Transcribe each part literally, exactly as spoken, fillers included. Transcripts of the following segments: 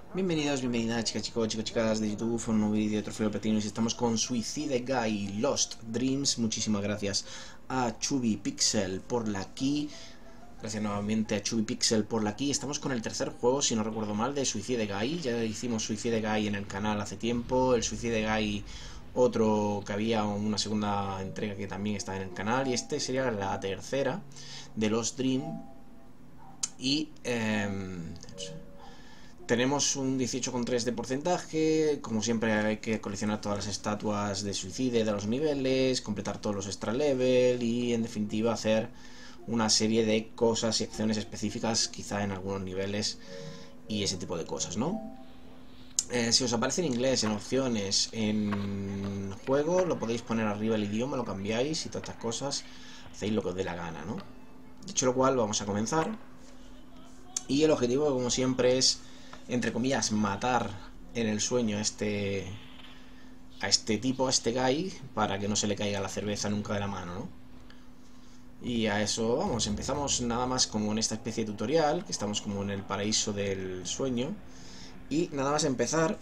Bienvenidos, bienvenidas chicas, chicos, chicos, chicas de YouTube, un nuevo vídeo de Trofeo Platino y estamos con Suicide Guy Lost Dreams. Muchísimas gracias a Chubipixel por la key. Gracias nuevamente a Chubipixel por la key. Estamos con el tercer juego, si no recuerdo mal, de Suicide Guy. Ya hicimos Suicide Guy en el canal hace tiempo. El Suicide Guy, otro que había una segunda entrega que también está en el canal. Y este sería la tercera de Lost Dreams. Y... Eh, tenemos un dieciocho coma tres de porcentaje. Como siempre hay que coleccionar todas las estatuas de suicidio de los niveles, completar todos los extra level y en definitiva hacer una serie de cosas y acciones específicas quizá en algunos niveles y ese tipo de cosas, ¿no? Eh, si os aparece en inglés, en opciones, en juego, lo podéis poner arriba el idioma, lo cambiáis y todas estas cosas, hacéis lo que os dé la gana, ¿no? Dicho lo cual, vamos a comenzar. Y el objetivo, como siempre, es, entre comillas, matar en el sueño a este a este tipo, a este guy, para que no se le caiga la cerveza nunca de la mano, ¿no? Y a eso vamos, empezamos nada más como en esta especie de tutorial, que estamos como en el paraíso del sueño. Y nada más empezar,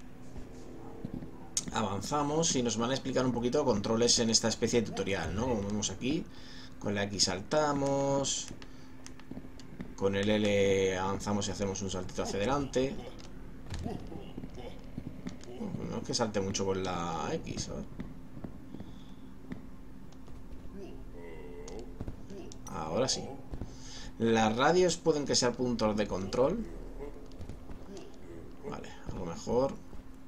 avanzamos y nos van a explicar un poquito controles en esta especie de tutorial, ¿no? Como vemos aquí, con la X saltamos... Con el L avanzamos y hacemos un saltito hacia adelante. No es que salte mucho con la X, ¿sabes? Ahora sí. Las radios pueden que sean puntos de control. Vale, a lo mejor.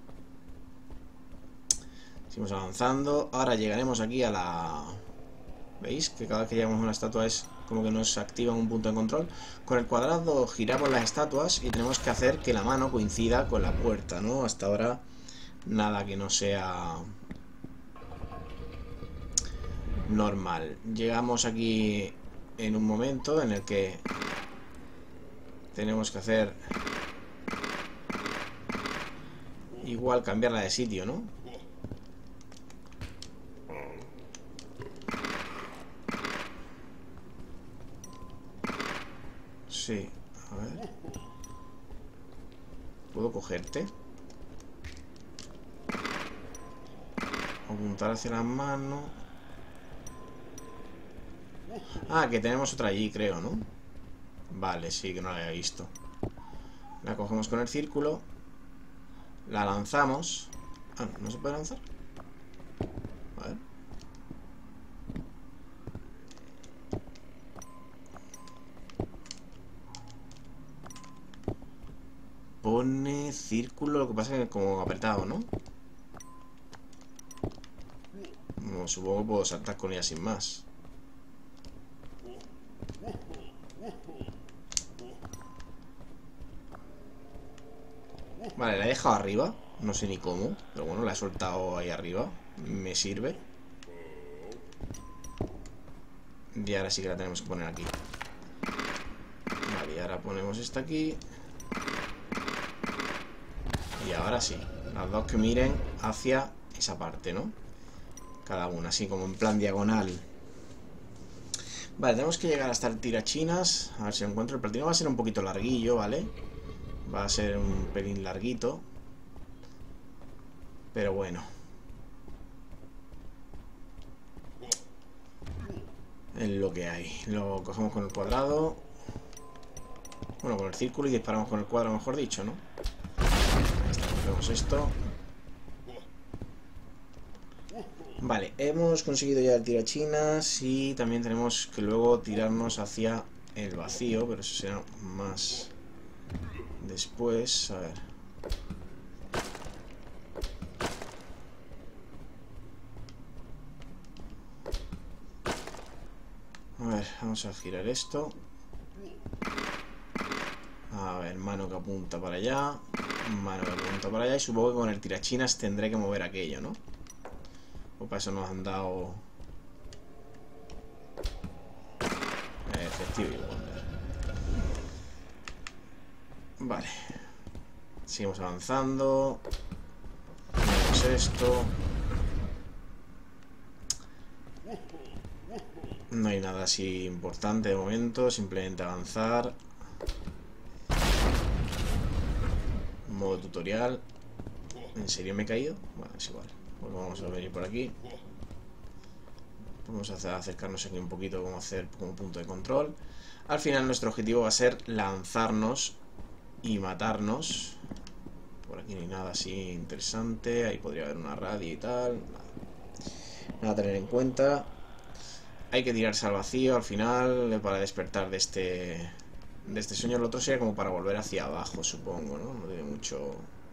Seguimos avanzando. Ahora llegaremos aquí a la... ¿Veis? Que cada vez que llegamos a una estatua es como que nos activa un punto de control. Con el cuadrado giramos las estatuas y tenemos que hacer que la mano coincida con la puerta, ¿no? Hasta ahora nada que no sea normal. Llegamos aquí en un momento en el que tenemos que hacer igual cambiarla de sitio, ¿no? Sí, a ver. ¿Puedo cogerte? Apuntar hacia la mano. Ah, que tenemos otra allí, creo, ¿no? Vale, sí, que no la había visto. La cogemos con el círculo. La lanzamos. Ah, ¿no se puede lanzar? A ver. Pone círculo, lo que pasa es que como apretado, ¿no? No, supongo que puedo saltar con ella sin más. Vale, la he dejado arriba. No sé ni cómo, pero bueno, la he soltado ahí arriba. Me sirve. Y ahora sí que la tenemos que poner aquí. Vale, y ahora ponemos esta aquí. Y ahora sí, las dos que miren hacia esa parte, ¿no? Cada una, así como en plan diagonal. Vale, tenemos que llegar hasta el tirachinas. A ver si lo encuentro. El platino va a ser un poquito larguillo, ¿vale? Va a ser un pelín larguito. Pero bueno. Es lo que hay. Lo cogemos con el cuadrado. Bueno, con el círculo y disparamos con el cuadrado, mejor dicho, ¿no? Cogemos esto. Vale, hemos conseguido ya el tirachinas y también tenemos que luego tirarnos hacia el vacío, pero eso será más después. A ver. A ver, vamos a girar esto. A ver, mano que apunta para allá. Mano que apunta para allá. Y supongo que con el tirachinas tendré que mover aquello, ¿no? O para eso nos han dado... Efectivo igual. Vale. Seguimos avanzando. Tenemos esto. No hay nada así importante de momento. Simplemente avanzar. modo tutorial. ¿En serio me he caído? Bueno, es igual. Pues vamos a venir por aquí. Vamos a acercarnos aquí un poquito, como hacer como punto de control. Al final nuestro objetivo va a ser lanzarnos y matarnos. Por aquí no hay nada así interesante. Ahí podría haber una radio y tal. Nada a tener en cuenta. Hay que tirarse al vacío al final para despertar de este de este sueño. El otro sería como para volver hacia abajo, supongo, ¿no? No tiene mucho...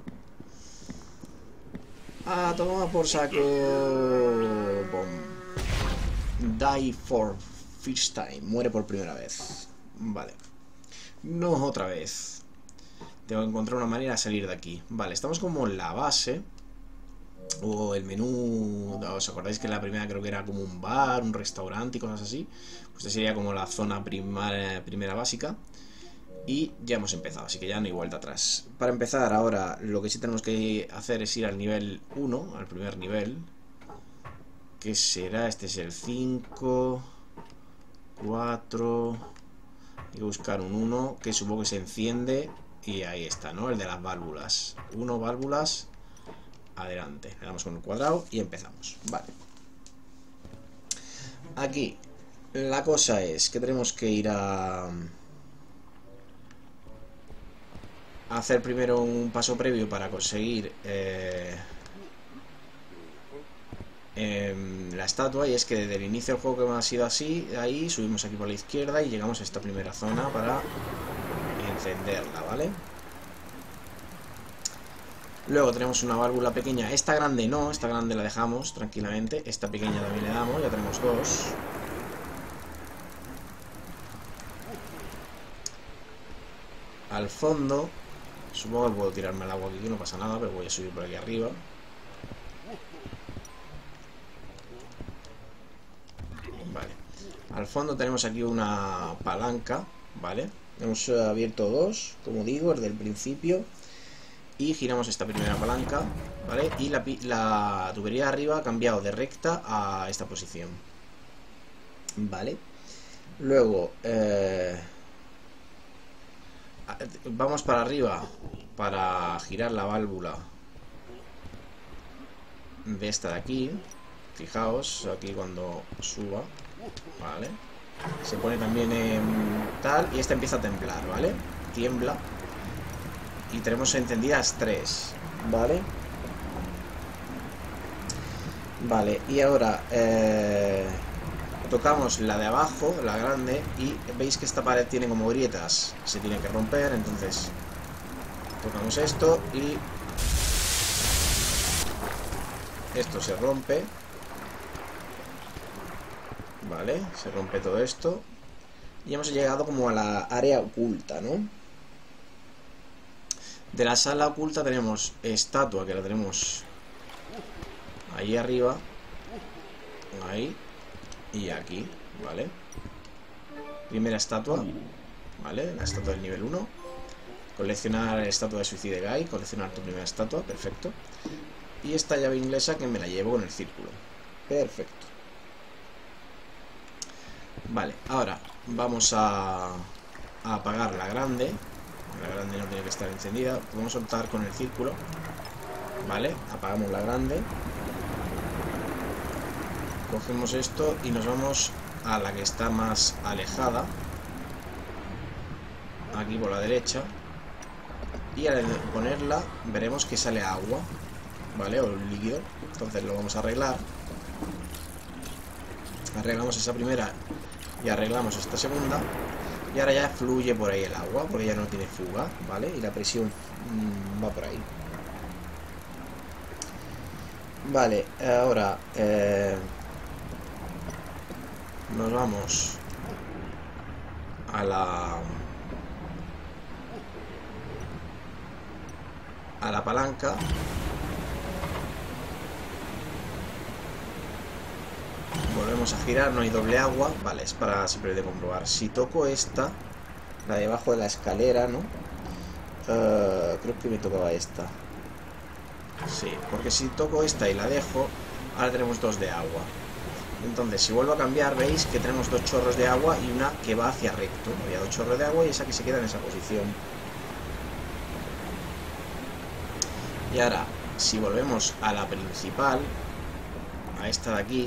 Ah, toma por saco. Bom. Die for first time. Muere por primera vez. Vale. No otra vez. Tengo que encontrar una manera de salir de aquí. Vale, estamos como en la base. O el menú. ¿Os acordáis que la primera creo que era como un bar, un restaurante y cosas así? Pues esta sería como la zona primera, primera básica. Y ya hemos empezado, así que ya no hay vuelta atrás. Para empezar ahora, lo que sí tenemos que hacer es ir al nivel uno, al primer nivel. ¿Qué será? Este es el cinco, cuatro. Hay que buscar un uno, que supongo que se enciende. Y ahí está, ¿no? El de las válvulas. uno, válvulas. Adelante. Le damos con el cuadrado y empezamos. Vale. Aquí. La cosa es que tenemos que ir a... a hacer primero un paso previo para conseguir... Eh... Eh, la estatua, y es que desde el inicio del juego que ha sido así, ahí subimos aquí por la izquierda y llegamos a esta primera zona para encenderla, ¿vale? Luego tenemos una válvula pequeña, esta grande no, esta grande la dejamos tranquilamente, esta pequeña también le damos, ya tenemos dos. Al fondo, supongo que puedo tirarme al agua aquí, que no pasa nada, pero voy a subir por aquí arriba. Al fondo tenemos aquí una palanca, ¿vale? Hemos abierto dos, como digo, desde el principio. Y giramos esta primera palanca, ¿vale? Y la, la tubería de arriba ha cambiado de recta a esta posición, ¿vale? Luego, eh, vamos para arriba para girar la válvula de esta de aquí. Fijaos, aquí cuando suba, ¿vale? Se pone también en tal y esta empieza a temblar, ¿vale? Tiembla. Y tenemos encendidas tres, ¿vale? Vale, y ahora eh, tocamos la de abajo, la grande, y veis que esta pared tiene como grietas. Se tiene que romper, entonces tocamos esto y esto se rompe. Vale, se rompe todo esto. Y hemos llegado como a la área oculta, ¿no? De la sala oculta tenemos estatua, que la tenemos ahí arriba, ahí y aquí, ¿vale? Primera estatua, ¿vale? La estatua del nivel uno. Coleccionar estatua de Suicide Guy, coleccionar tu primera estatua, perfecto. Y esta llave inglesa que me la llevo con el círculo, perfecto. Vale, ahora vamos a, a apagar la grande. La grande no tiene que estar encendida. Podemos soltar con el círculo, ¿vale? Apagamos la grande. Cogemos esto y nos vamos a la que está más alejada, aquí por la derecha. Y al ponerla veremos que sale agua, ¿vale? O un líquido. Entonces lo vamos a arreglar. Arreglamos esa primera y arreglamos esta segunda. Y ahora ya fluye por ahí el agua, porque ya no tiene fuga, ¿vale? Y la presión mmm, va por ahí. Vale, ahora eh, nos vamos a la a la palanca. Volvemos a girar, no hay doble agua. Vale, es para siempre de comprobar. Si toco esta, la de abajo de la escalera, ¿no? Uh, creo que me tocaba esta. Sí, porque si toco esta y la dejo, ahora tenemos dos de agua. Entonces, si vuelvo a cambiar, veis que tenemos dos chorros de agua y una que va hacia recto. Había dos chorros de agua y esa que se queda en esa posición. Y ahora, si volvemos a la principal, a esta de aquí,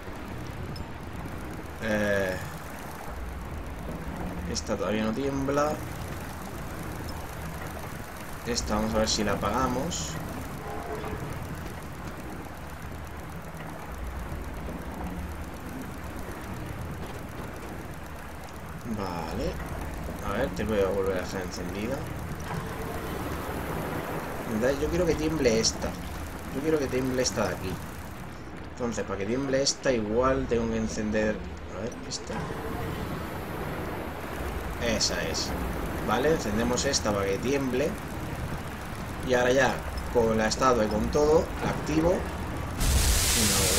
eh, esta todavía no tiembla. Esta vamos a ver si la apagamos. Vale. A ver, te voy a volver a dejar encendida. Yo quiero que tiemble esta. Yo quiero que tiemble esta de aquí. Entonces, para que tiemble esta, igual tengo que encender... A ver, esta. Esa es. Vale, encendemos esta para que tiemble. Y ahora ya, con la estatua y con todo, la activo. Y no veo.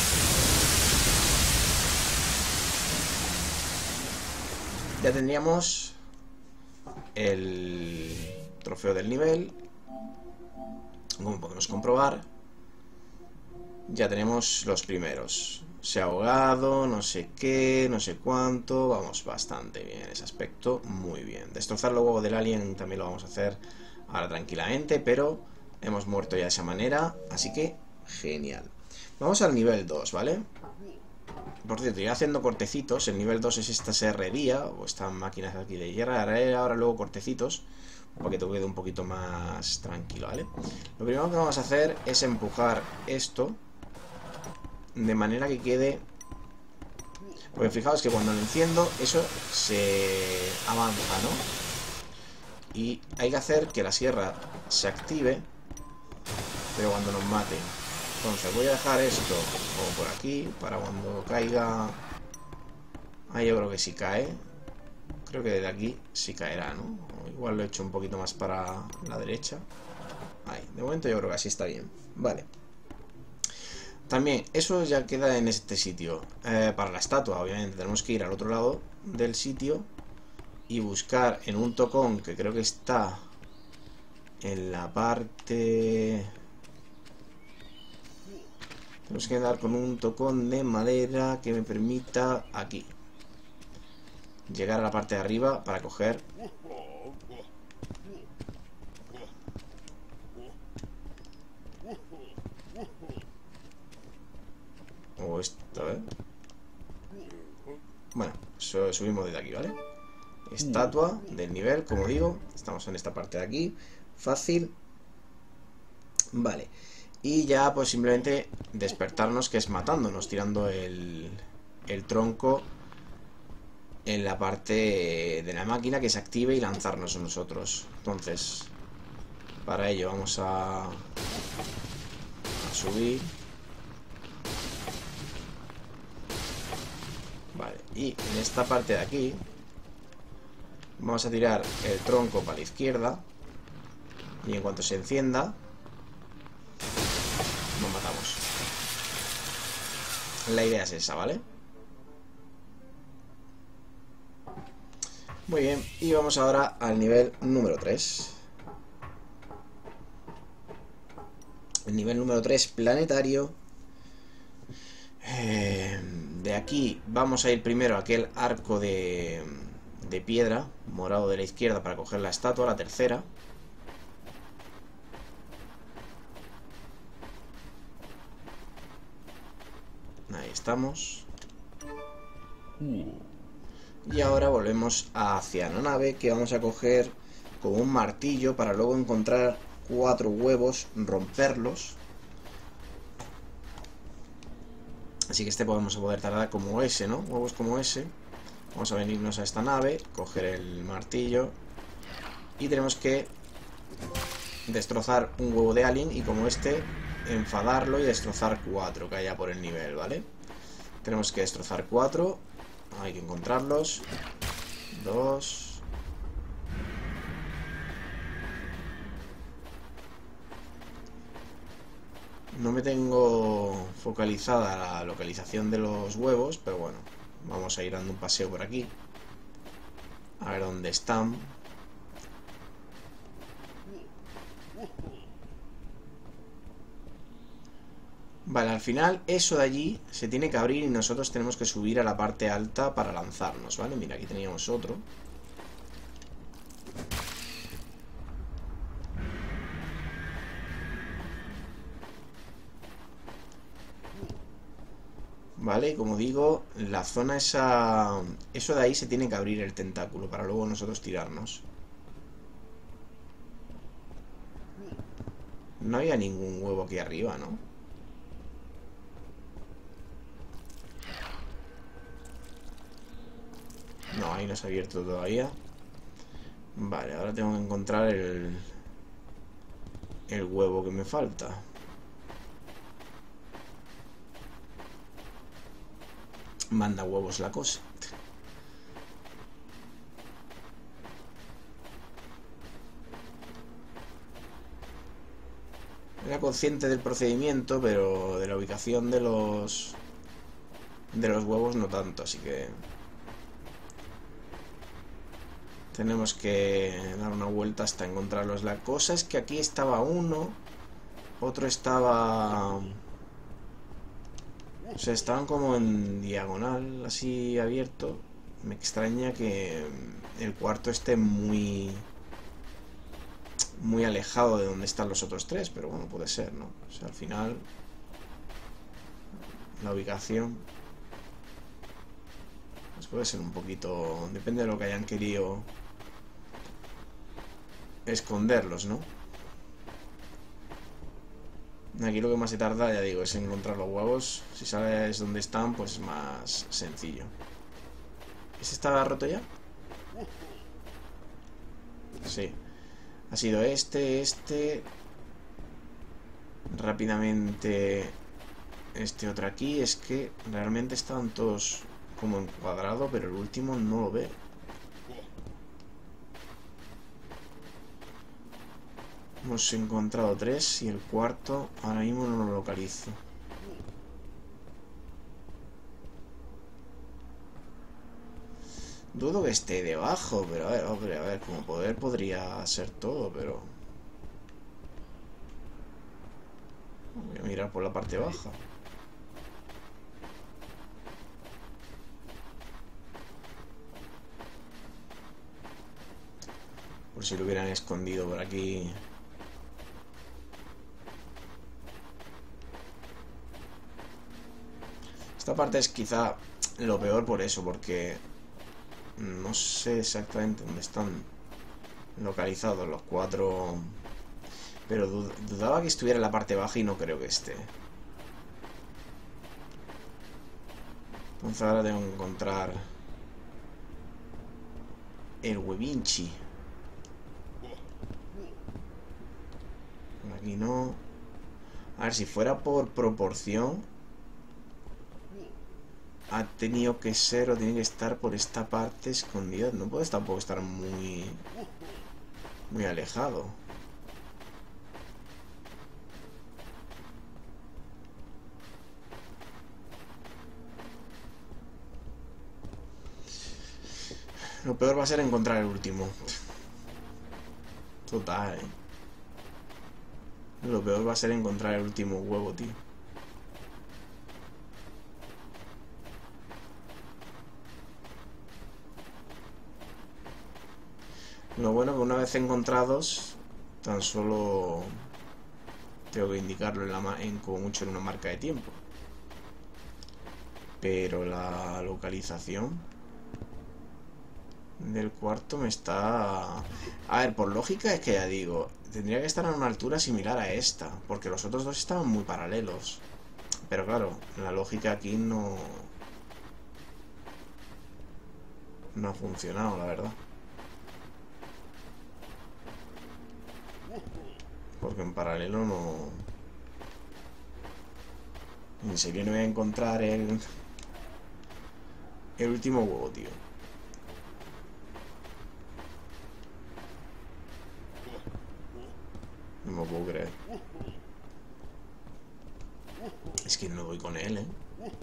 Ya tendríamos el trofeo del nivel. Como podemos comprobar, ya tenemos los primeros. Se ha ahogado, no sé qué, no sé cuánto. Vamos bastante bien en ese aspecto, muy bien. Destrozar los huevos del alien también lo vamos a hacer ahora tranquilamente, pero hemos muerto ya de esa manera, así que genial. Vamos al nivel dos, ¿vale? Por cierto, ya haciendo cortecitos. El nivel dos es esta serrería, o estas máquinas aquí de hierro. Haré ahora luego cortecitos para que te quede un poquito más tranquilo, ¿vale? Lo primero que vamos a hacer es empujar esto de manera que quede... Porque fijaos que cuando lo enciendo, eso se avanza, ¿no? Y hay que hacer que la sierra se active, pero cuando nos mate. Entonces voy a dejar esto como por aquí, para cuando caiga... Ahí yo creo que sí cae. Creo que de aquí sí caerá, ¿no? O igual lo he hecho un poquito más para la derecha. Ahí, de momento yo creo que así está bien. Vale. También, eso ya queda en este sitio. Eh, para la estatua, obviamente, tenemos que ir al otro lado del sitio y buscar en un tocón que creo que está en la parte... Tenemos que dar con un tocón de madera que me permita aquí llegar a la parte de arriba para coger o esto, ¿eh? Bueno, subimos desde aquí, ¿vale? Estatua del nivel, como digo. Estamos en esta parte de aquí. Fácil. Vale. Y ya pues simplemente despertarnos, que es matándonos, tirando el, el tronco en la parte de la máquina que se active y lanzarnos a nosotros. Entonces, para ello vamos a, a subir. Vale, y en esta parte de aquí vamos a tirar el tronco para la izquierda. Y en cuanto se encienda, nos matamos. La idea es esa, ¿vale? Muy bien, y vamos ahora al nivel número tres. El nivel número tres, planetario. Eh, de aquí vamos a ir primero a aquel arco de, de piedra morado de la izquierda para coger la estatua, la tercera. Ahí estamos. Y ahora volvemos hacia la nave, que vamos a coger con un martillo para luego encontrar cuatro huevos, romperlos. Así que este podemos poder tardar como ese, ¿no? Huevos como ese. Vamos a venirnos a esta nave, coger el martillo y tenemos que destrozar un huevo de alien y como este, enfadarlo y destrozar cuatro que haya por el nivel, ¿vale? Tenemos que destrozar cuatro. Hay que encontrarlos. Dos. No me tengo focalizada la localización de los huevos, pero bueno, vamos a ir dando un paseo por aquí. A ver dónde están. Vale, al final eso de allí se tiene que abrir y nosotros tenemos que subir a la parte alta para lanzarnos, ¿vale? Mira, aquí teníamos otro. Vale, y como digo, la zona esa... Eso de ahí se tiene que abrir el tentáculo para luego nosotros tirarnos. No había ningún huevo aquí arriba, ¿no? No, ahí no se ha abierto todavía. Vale, ahora tengo que encontrar el... El huevo que me falta. Manda huevos la cosa. Era consciente del procedimiento, pero de la ubicación de los... De los huevos no tanto, así que... Tenemos que dar una vuelta hasta encontrarlos. La cosa es que aquí estaba uno, otro estaba... O sea, estaban como en diagonal, así abierto. Me extraña que el cuarto esté muy... Muy alejado de donde están los otros tres, pero bueno, puede ser, ¿no? O sea, al final... La ubicación... Pues puede ser un poquito... Depende de lo que hayan querido... esconderlos, ¿no? Aquí lo que más se tarda, ya digo, es encontrar los huevos. Si sabes dónde están, pues es más sencillo. ¿Ese estaba roto ya? Sí. Ha sido este, este... Rápidamente... Este otro aquí. Es que realmente estaban todos como encuadrados, pero el último no lo veo. Hemos encontrado tres y el cuarto ahora mismo no lo localizo. Dudo que esté debajo, pero a ver, hombre, a ver, como poder podría ser todo, pero... Voy a mirar por la parte baja. Por si lo hubieran escondido por aquí. Esta parte es quizá lo peor por eso, porque no sé exactamente dónde están localizados los cuatro, pero dud dudaba que estuviera en la parte baja y no creo que esté. Entonces ahora tengo que encontrar el huevinchi. Por aquí no. A ver, si fuera por proporción, ha tenido que ser o tiene que estar por esta parte escondida. No puede tampoco estar muy muy alejado. Lo peor va a ser encontrar el último. Total, ¿eh? Lo peor va a ser encontrar el último huevo, tío. Lo bueno que una vez encontrados, tan solo tengo que indicarlo en, la en como mucho en una marca de tiempo. Pero la localización del cuarto me está... A ver, por lógica es que ya digo, tendría que estar a una altura similar a esta, porque los otros dos estaban muy paralelos. Pero claro, la lógica aquí no... No ha funcionado, la verdad. Porque en paralelo no... En serio no voy a encontrar el... El último huevo, tío. No me lo puedo creer. Es que no voy con él, ¿eh?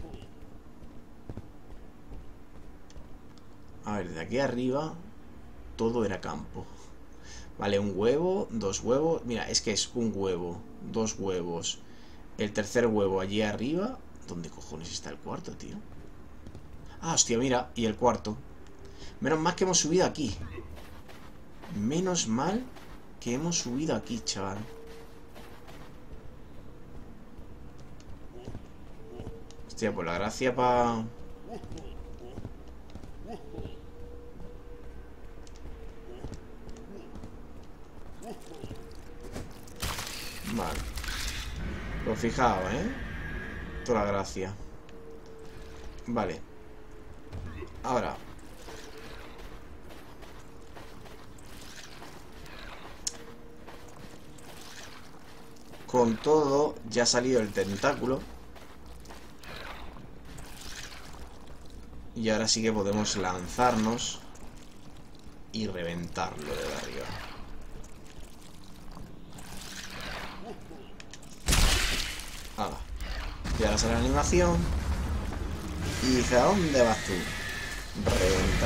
A ver, de aquí arriba todo era campo. Vale, un huevo, dos huevos. Mira, es que es un huevo, dos huevos. El tercer huevo allí arriba. ¿Dónde cojones está el cuarto, tío? Ah, hostia, mira, y el cuarto. Menos mal que hemos subido aquí. Menos mal que hemos subido aquí, chaval. Hostia, pues la gracia para... Vale. Pues fijaos, ¿eh? Toda la gracia. Vale. Ahora. Con todo, ya ha salido el tentáculo. Y ahora sí que podemos lanzarnos y reventarlo de arriba. Ahora. Y ahora sale la animación. Y dice, ¿a dónde vas tú? Reventa.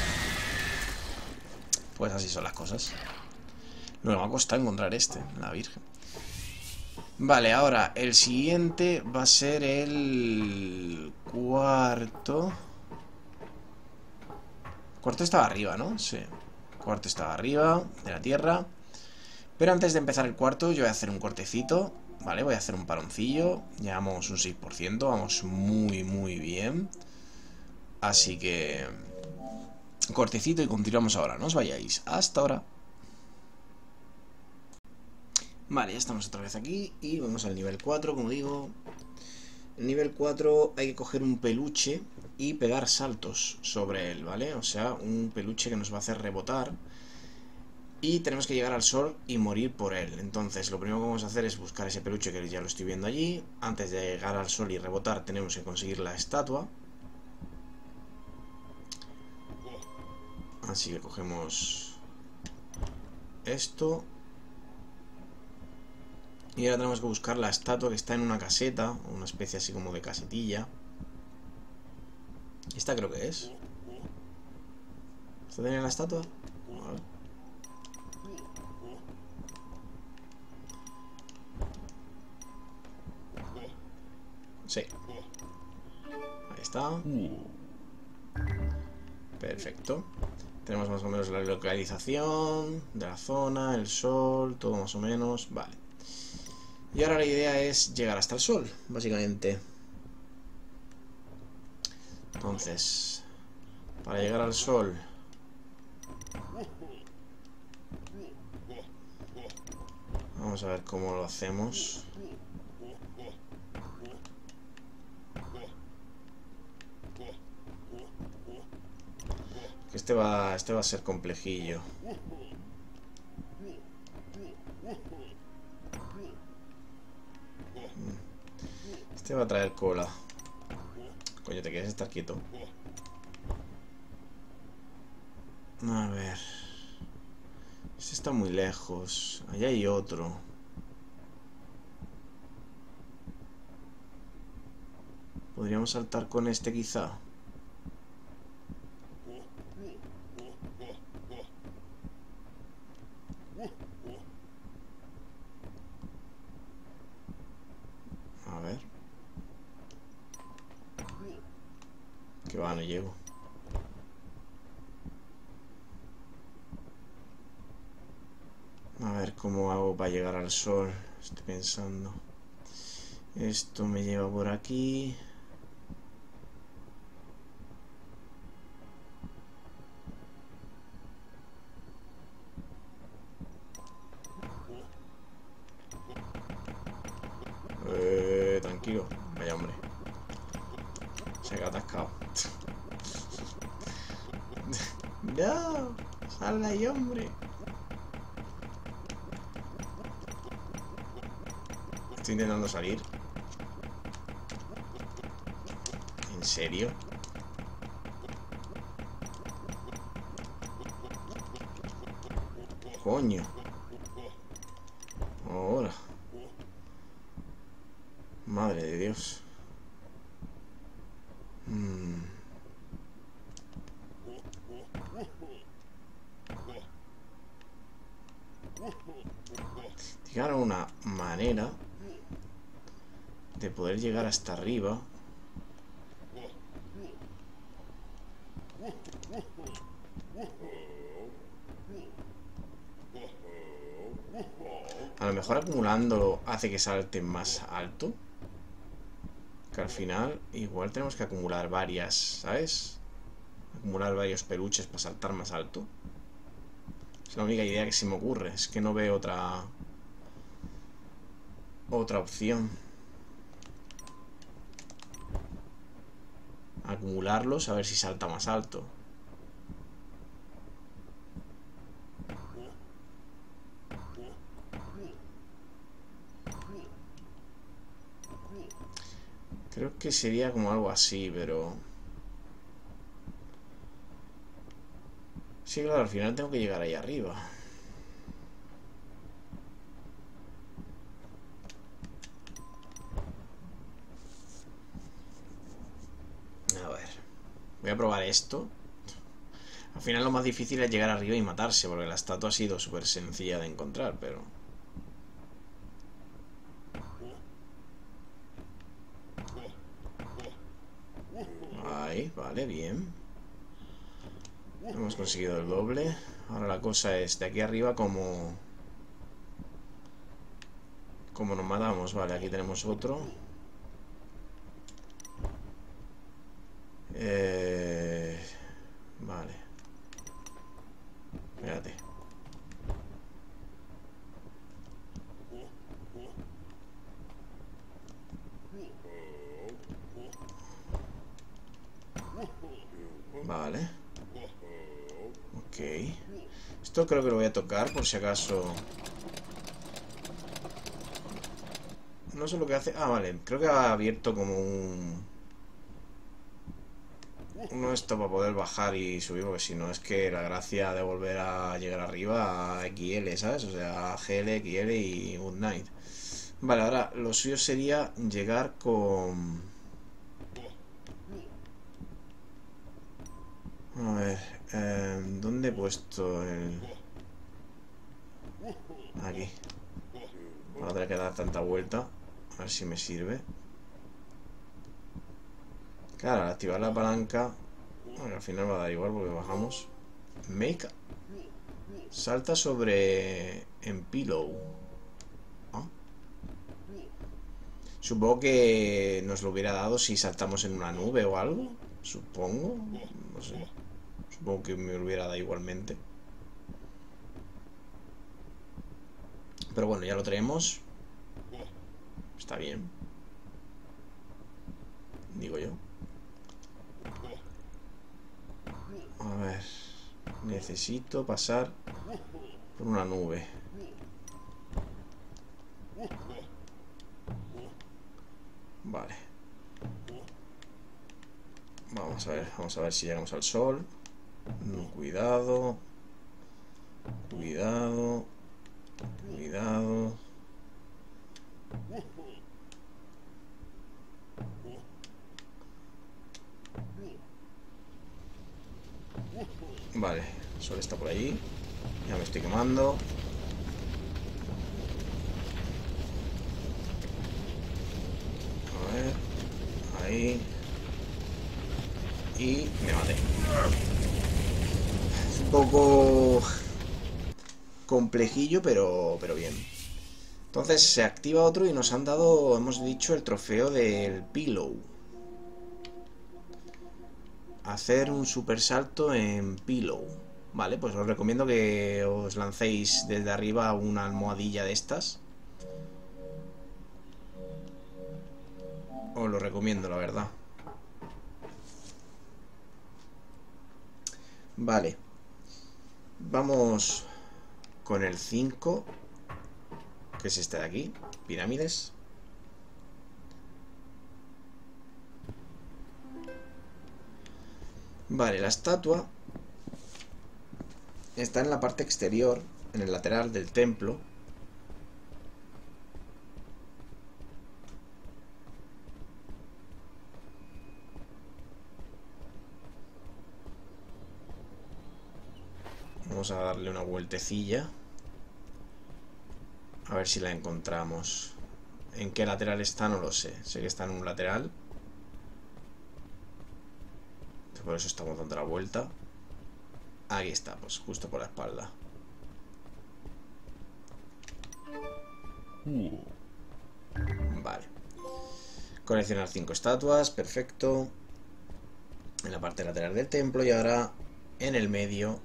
Pues así son las cosas. No me va a costar encontrar este, la virgen. Vale, ahora el siguiente va a ser el cuarto. Cuarto estaba arriba, ¿no? Sí. Cuarto estaba arriba de la tierra. Pero antes de empezar el cuarto, yo voy a hacer un cortecito. Vale, voy a hacer un paroncillo. Llevamos un seis por ciento. Vamos muy, muy bien. Así que... cortecito y continuamos ahora. No os vayáis. Hasta ahora. Vale, ya estamos otra vez aquí. Y vamos al nivel cuatro, como digo. En nivel cuatro hay que coger un peluche y pegar saltos sobre él, ¿vale? O sea, un peluche que nos va a hacer rebotar. Y tenemos que llegar al sol y morir por él. Entonces lo primero que vamos a hacer es buscar ese peluche, que ya lo estoy viendo allí. Antes de llegar al sol y rebotar tenemos que conseguir la estatua. Así que cogemos esto. Y ahora tenemos que buscar la estatua, que está en una caseta, una especie así como de casetilla. Esta creo que es. ¿Esta tenía la estatua? Vale. Sí. Ahí está. Perfecto. Tenemos más o menos la localización de la zona, el sol, todo más o menos. Vale. Y ahora la idea es llegar hasta el sol, básicamente. Entonces, para llegar al sol... vamos a ver cómo lo hacemos. Este va, este va a ser complejillo. Este va a traer cola. Coño, ¿te quieres estar quieto? A ver. Este está muy lejos. Allá hay otro. Podríamos saltar con este quizá. A ver. Que va, no llego. A ver cómo hago para llegar al sol. Estoy pensando. Esto me lleva por aquí. Eh, tranquilo. Vaya hombre. Se ha atascado. No, sal ahí, hombre. Estoy intentando salir. ¿En serio? Coño. Ahora. Madre de Dios. Hmm. Tiene que haber una manera de poder llegar hasta arriba. A lo mejor acumulándolo hace que salte más alto. Que al final igual tenemos que acumular varias, ¿sabes? Acumular varios peluches para saltar más alto. Es la única idea que se me ocurre. Es que no veo otra Otra opción. Acumularlos a ver si salta más alto. Creo que sería como algo así, pero... Sí, claro, al final tengo que llegar ahí arriba. A ver. Voy a probar esto. Al final lo más difícil es llegar arriba y matarse, porque la estatua ha sido súper sencilla de encontrar, pero... Ahí, vale, bien. Hemos conseguido el doble. Ahora la cosa es de aquí arriba como... Como nos matamos. Vale, aquí tenemos otro. Eh... Vale. Espérate. Vale. Ok. Esto creo que lo voy a tocar por si acaso. No sé lo que hace. Ah, vale. Creo que ha abierto como un... Uno esto para poder bajar y subir, porque si no es que la gracia de volver a llegar arriba a X L, ¿sabes? O sea, a G L, X L y Good Night. Vale, ahora lo suyo sería llegar con... A ver, eh, ¿dónde he puesto el...? Aquí. Ahora tendré que dar tanta vuelta. A ver si me sirve. Claro, al activar la palanca... Bueno, al final va a dar igual porque bajamos. Make... Salta sobre... En pillow. ¿Ah? Supongo que nos lo hubiera dado si saltamos en una nube o algo. Supongo. No sé. Supongo que me hubiera dado igualmente. Pero bueno, ya lo tenemos. Está bien. Digo yo. A ver. Necesito pasar por una nube. Vale. Vamos a ver, vamos a ver si llegamos al sol. Cuidado. Cuidado. Cuidado. Vale, el sol está por allí. Ya me estoy quemando. A ver. Ahí. Y me maté. Es un poco complejillo, pero, pero bien. Entonces se activa otro y nos han dado, hemos dicho, el trofeo del pillow. Hacer un super salto en pillow. Vale, pues os recomiendo que os lancéis desde arriba una almohadilla de estas. Os lo recomiendo, la verdad. Vale. Vamos con el cinco, que es este de aquí, pirámides. Vale, la estatua está en la parte exterior, en el lateral del templo. Vamos a darle una vueltecilla. A ver si la encontramos. ¿En qué lateral está? No lo sé. Sé que está en un lateral. Por eso estamos dando la vuelta. Aquí está, pues justo por la espalda. Vale. Coleccionar cinco estatuas, perfecto. En la parte lateral del templo y ahora en el medio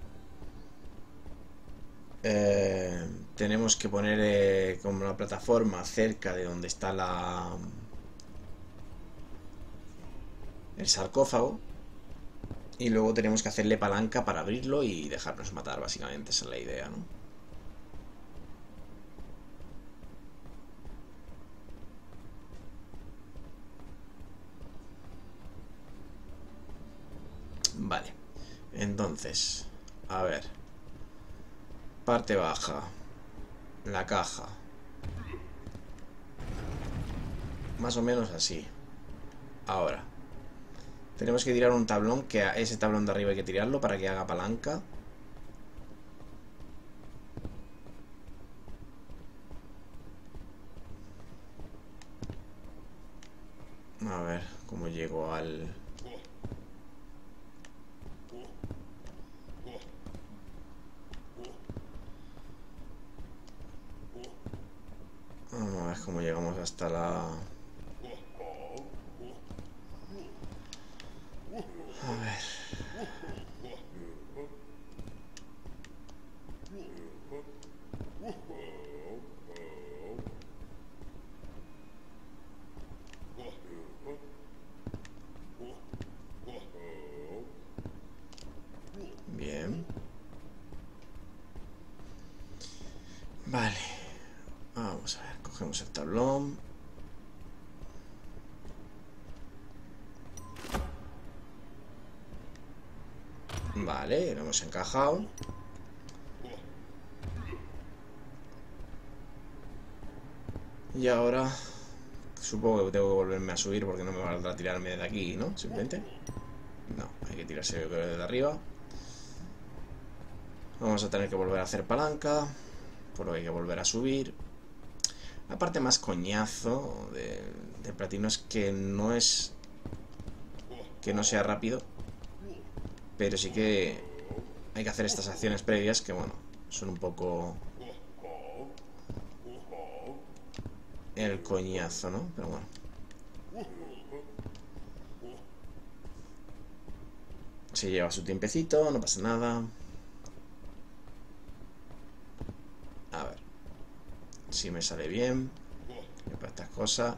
eh, tenemos que poner eh, como una plataforma cerca de donde está la el sarcófago y luego tenemos que hacerle palanca para abrirlo y dejarnos matar, básicamente esa es la idea, ¿no? Vale, entonces, a ver, parte baja, la caja, más o menos así. Ahora, tenemos que tirar un tablón, que a ese tablón de arriba hay que tirarlo para que haga palanca. A ver, cómo llego al... Vamos a ver cómo llegamos hasta la... A ver... Bien. Vale. Vamos a ver, cogemos el tablón. Vale, lo hemos encajado. Y ahora supongo que tengo que volverme a subir porque no me valdrá tirarme de aquí, ¿no? Simplemente. No, hay que tirarse yo creo desde arriba. Vamos a tener que volver a hacer palanca, por lo que hay que volver a subir. La parte más coñazo de, de platino es que no es que no sea rápido, pero sí que hay que hacer estas acciones previas que, bueno, son un poco el coñazo, ¿no? Pero bueno. Se lleva su tiempecito, no pasa nada. A ver si me sale bien para estas cosas.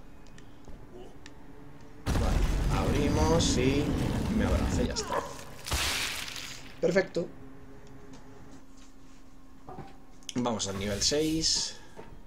Vale, abrimos y me abraza, ya está. Perfecto. Vamos al nivel seis.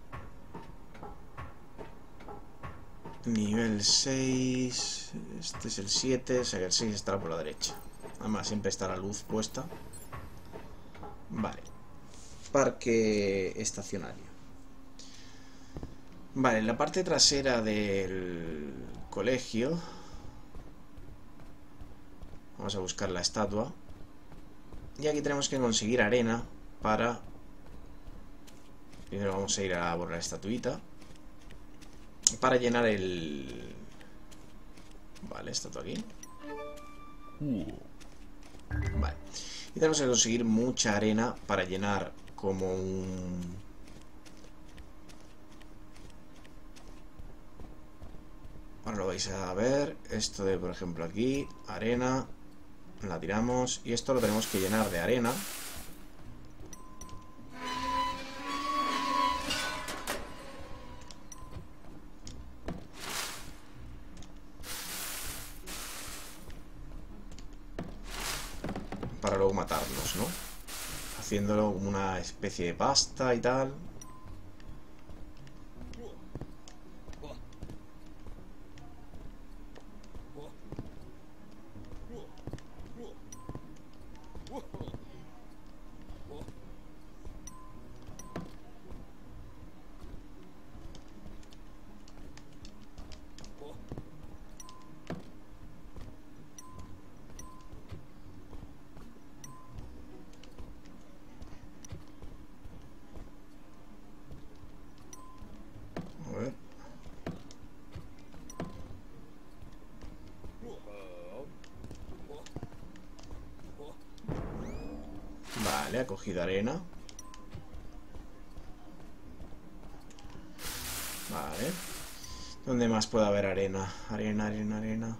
Nivel seis. Este es el siete, o sea que el seis estará por la derecha. Además siempre está la luz puesta. Vale. Parque estacionario. Vale, en la parte trasera del colegio vamos a buscar la estatua. Y aquí tenemos que conseguir arena para... Primero vamos a ir a por la estatuita para llenar el... Vale, estatua aquí. Vale. Y tenemos que conseguir mucha arena para llenar como un... Ahora lo vais a ver. Esto de, por ejemplo, aquí, arena. La tiramos. Y esto lo tenemos que llenar de arena. Para luego matarnos, ¿no? Haciéndolo como una especie de pasta y tal. A ver. Vale, ha cogido arena. Vale. ¿Dónde más puede haber arena? Arena, arena, arena.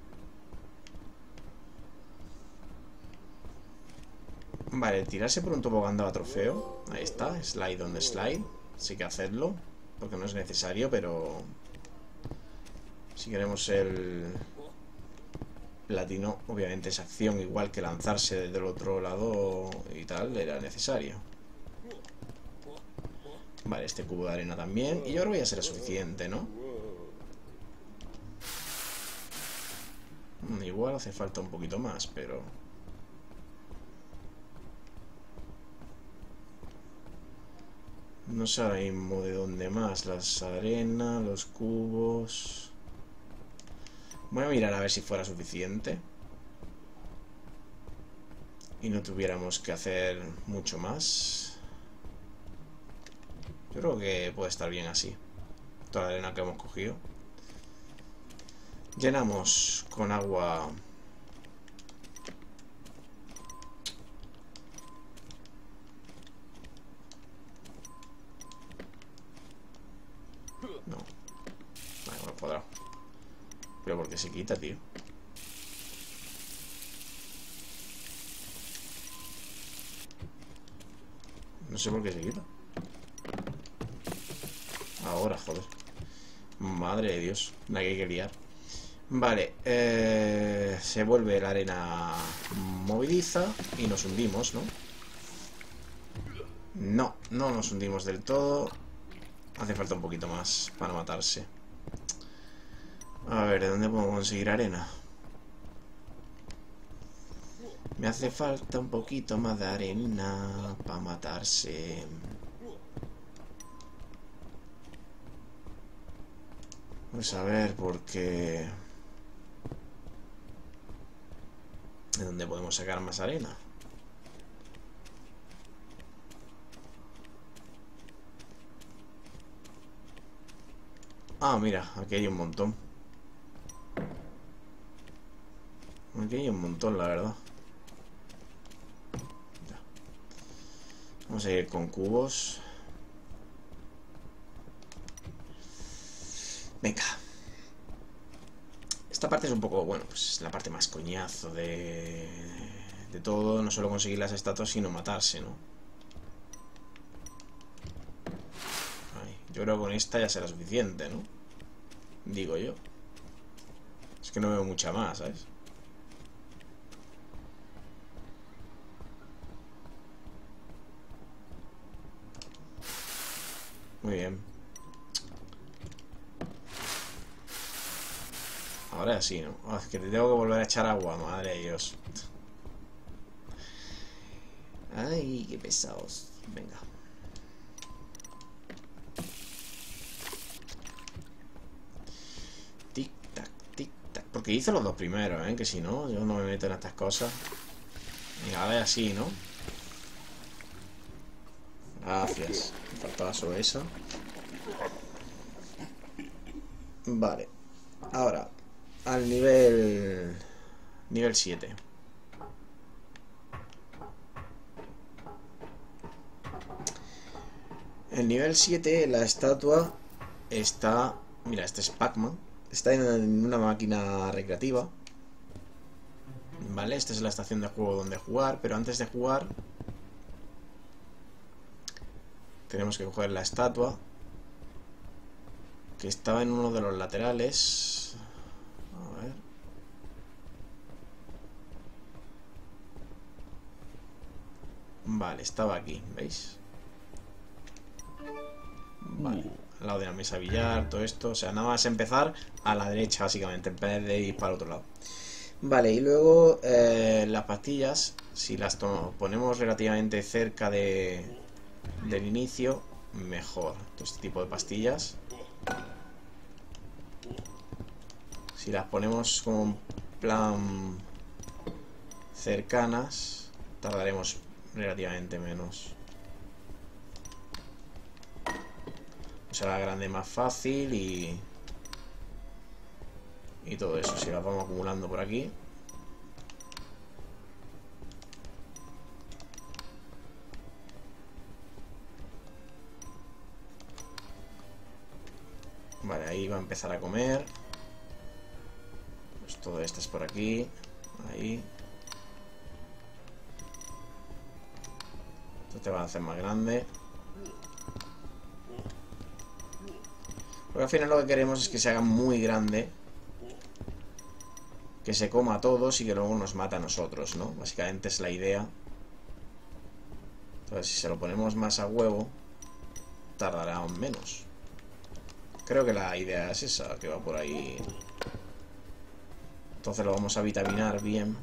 Vale, tirarse por un tobogán daba trofeo. Ahí está, slide on the slide. Sí que hacerlo, porque no es necesario, pero si queremos el platino, obviamente es acción, igual que lanzarse desde el otro lado y tal, era necesario. Vale, este cubo de arena también. Y yo creo que ya será suficiente, ¿no? Igual hace falta un poquito más, pero... no sé ahora mismo de dónde más. Las arenas, los cubos... voy a mirar a ver si fuera suficiente. Y no tuviéramos que hacer mucho más. Yo creo que puede estar bien así. Toda la arena que hemos cogido. Llenamos con agua... no. Vale, bueno, cuadrado. Pero ¿por qué se quita, tío? No sé por qué se quita. Ahora, joder. Madre de Dios. La que hay que liar. Vale. Eh, se vuelve la arena movediza y nos hundimos, ¿no? No, no nos hundimos del todo. Hace falta un poquito más para matarse. A ver, ¿de dónde puedo conseguir arena? Me hace falta un poquito más de arena para matarse. Pues a ver, porque... ¿de dónde podemos sacar más arena? Ah, mira, aquí hay un montón. Aquí hay un montón, la verdad. Ya. Vamos a ir con cubos. Venga. Esta parte es un poco, bueno, pues es la parte más coñazo de, de todo. No solo conseguir las estatuas, sino matarse, ¿no? Ay, yo creo que con esta ya será suficiente, ¿no? Digo yo. Es que no veo mucha más, ¿sabes? Muy bien. Ahora sí, ¿no? Oh, es que te tengo que volver a echar agua, madre de Dios. Ay, qué pesados. Venga. Tic, tac, tic, tac. Porque hice los dos primeros, ¿eh? Que si no, yo no me meto en estas cosas. Venga, ahora así, ¿no? Gracias. Me faltaba solo eso. Vale. Ahora, al nivel... nivel siete. El nivel siete, la estatua está... mira, este es Pac-Man. Está en una máquina recreativa. Vale, esta es la estación de juego donde jugar. Pero antes de jugar tenemos que coger la estatua, que estaba en uno de los laterales. A ver. Vale, estaba aquí, ¿veis? Vale, al lado de la mesa billar, todo esto. O sea, nada más empezar a la derecha, básicamente, en vez de ir para el otro lado. Vale, y luego eh, las pastillas, si las ponemos relativamente cerca de, del inicio, mejor. Todo este tipo de pastillas, si las ponemos como en plan cercanas, tardaremos relativamente menos. Será grande más fácil y y todo eso. Si las vamos acumulando por aquí, Vale, ahí va a empezar a comer. Pues todo esto es por aquí. Ahí. Esto te va a hacer más grande. Porque al final lo que queremos es que se haga muy grande. Que se coma a todos y que luego nos mata a nosotros, ¿no? Básicamente es la idea. Entonces si se lo ponemos más a huevo, tardará aún menos. Creo que la idea es esa, que va por ahí. Entonces lo vamos a vitaminar bien.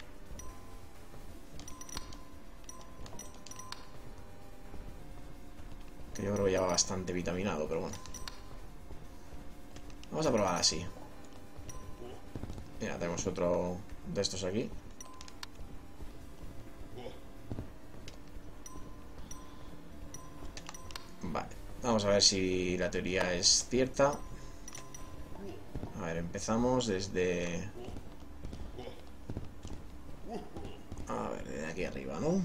Que yo creo que ya va bastante vitaminado, pero bueno. Vamos a probar así. Mira, tenemos otro de estos aquí. Vale, vamos a ver si la teoría es cierta. A ver, empezamos desde... A ver, desde aquí arriba, ¿no?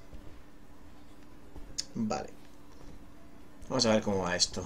Vale. Vamos a ver cómo va esto.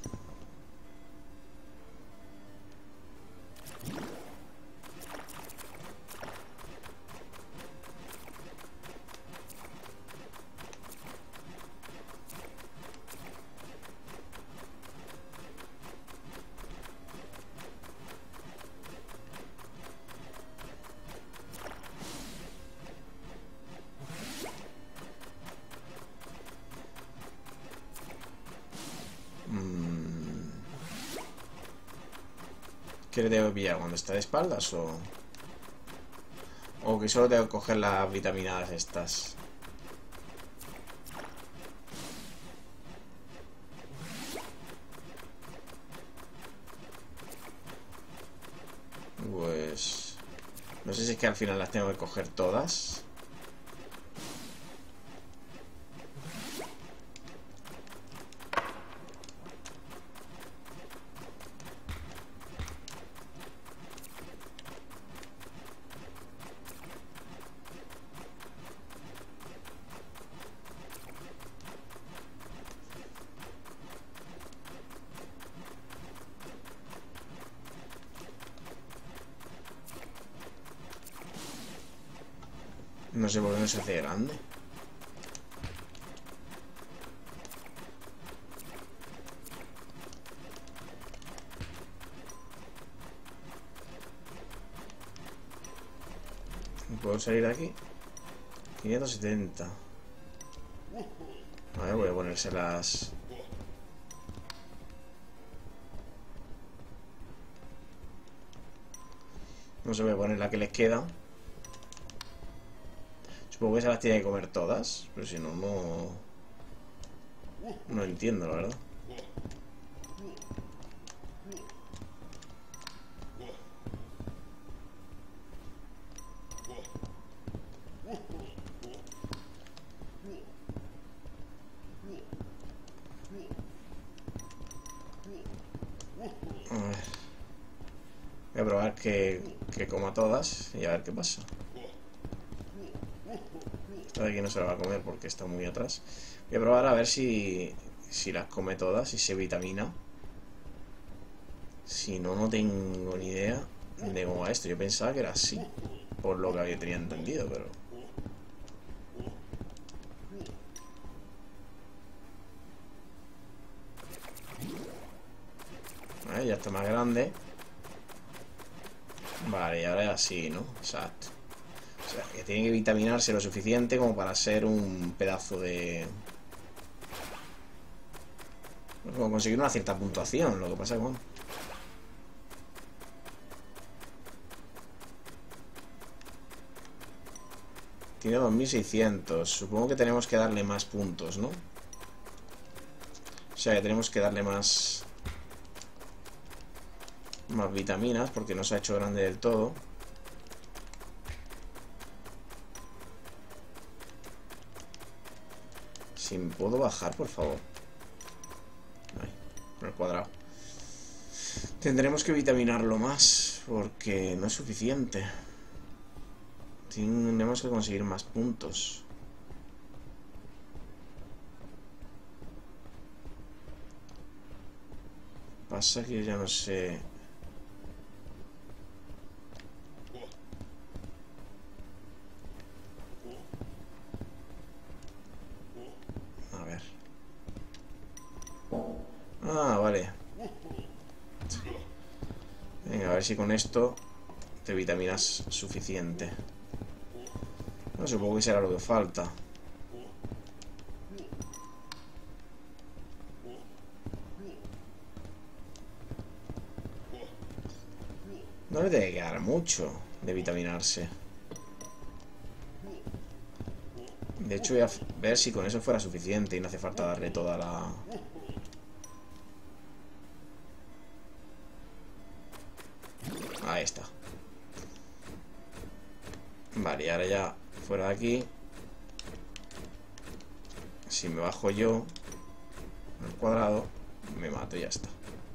¿Qué le debo pillar cuando está de espaldas o...? O que solo tengo que coger las vitaminadas estas. Pues... No sé si es que al final las tengo que coger todas. No sé por qué no se hace grande. ¿Puedo salir de aquí? quinientos setenta. A ver, voy a ponérselas. No se voy a poner la que les queda. Supongo que se las tiene que comer todas. Pero si no, no... No entiendo, la verdad. A ver. Voy a probar que, que coma todas y a ver qué pasa. Esta de aquí no se la va a comer porque está muy atrás. Voy a probar a ver si, si las come todas y se vitamina. Si no, no tengo ni idea de cómo va esto. Yo pensaba que era así, por lo que había tenía entendido, pero... Vale, ya está más grande. Vale, y ahora es así, ¿no? Exacto. O sea, que tiene que vitaminarse lo suficiente como para ser un pedazo de... Como conseguir una cierta puntuación, lo que pasa es que, bueno... Tiene dos mil seiscientos. Supongo que tenemos que darle más puntos, ¿no? O sea, que tenemos que darle más... Más vitaminas, porque no se ha hecho grande del todo. Si me puedo bajar, por favor. Ahí, con el cuadrado. Tendremos que vitaminarlo más, porque no es suficiente. Tenemos que conseguir más puntos. pasa que yo ya no sé. A ver. Ah, vale. Venga, a ver si con esto te vitaminas suficiente. No, supongo que será lo que falta. No le tiene que quedar mucho de vitaminarse. De hecho voy a ver si con eso fuera suficiente y no hace falta darle toda la... Ahí está. Vale, y ahora ya fuera de aquí. Si me bajo yo al cuadrado, me mato y ya está.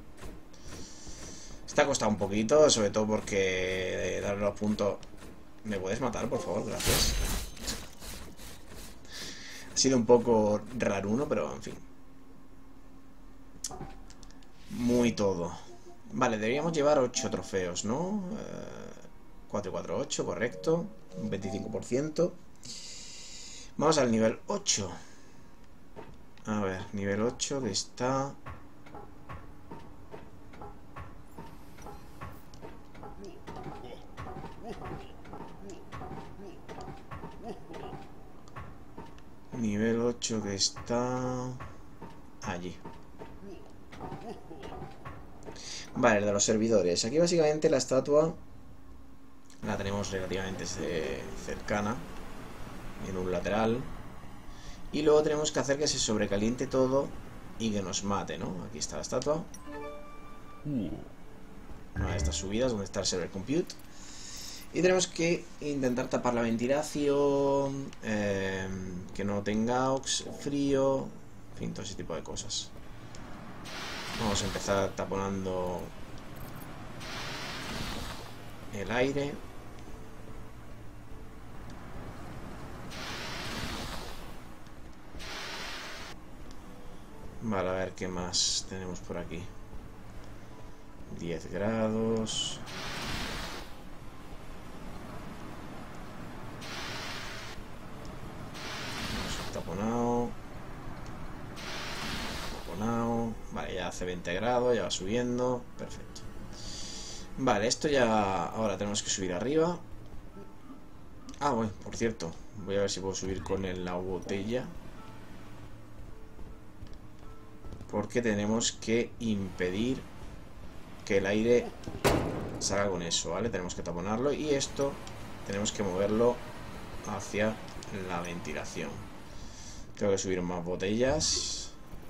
Está ha costado un poquito, sobre todo porque darle los puntos... ¿Me puedes matar, por favor? Gracias. Ha sido un poco raruno, pero en fin. Muy todo. Vale, deberíamos llevar ocho trofeos, ¿no? Eh, cuatro, cuatro, ocho, correcto. Un veinticinco por ciento. Vamos al nivel ocho. A ver, nivel ocho que está... Nivel ocho que está... allí. Vale, el de los servidores. Aquí básicamente la estatua la tenemos relativamente cercana, en un lateral. Y luego tenemos que hacer que se sobrecaliente todo y que nos mate, ¿no? Aquí está la estatua. Una de estas subidas donde está el server compute. Y tenemos que intentar tapar la ventilación, eh, que no tenga ox frío, en fin, todo ese tipo de cosas. Vamos a empezar taponando el aire. Vale, a ver qué más tenemos por aquí. diez grados. Taponado. Taponado. Vale, ya hace veinte grados, ya va subiendo. Perfecto. Vale, esto ya... Ahora tenemos que subir arriba. Ah, bueno, por cierto. Voy a ver si puedo subir con el, la botella. Porque tenemos que impedir que el aire salga con eso, ¿vale? Tenemos que taponarlo. Y esto tenemos que moverlo hacia la ventilación. Tengo que subir más botellas.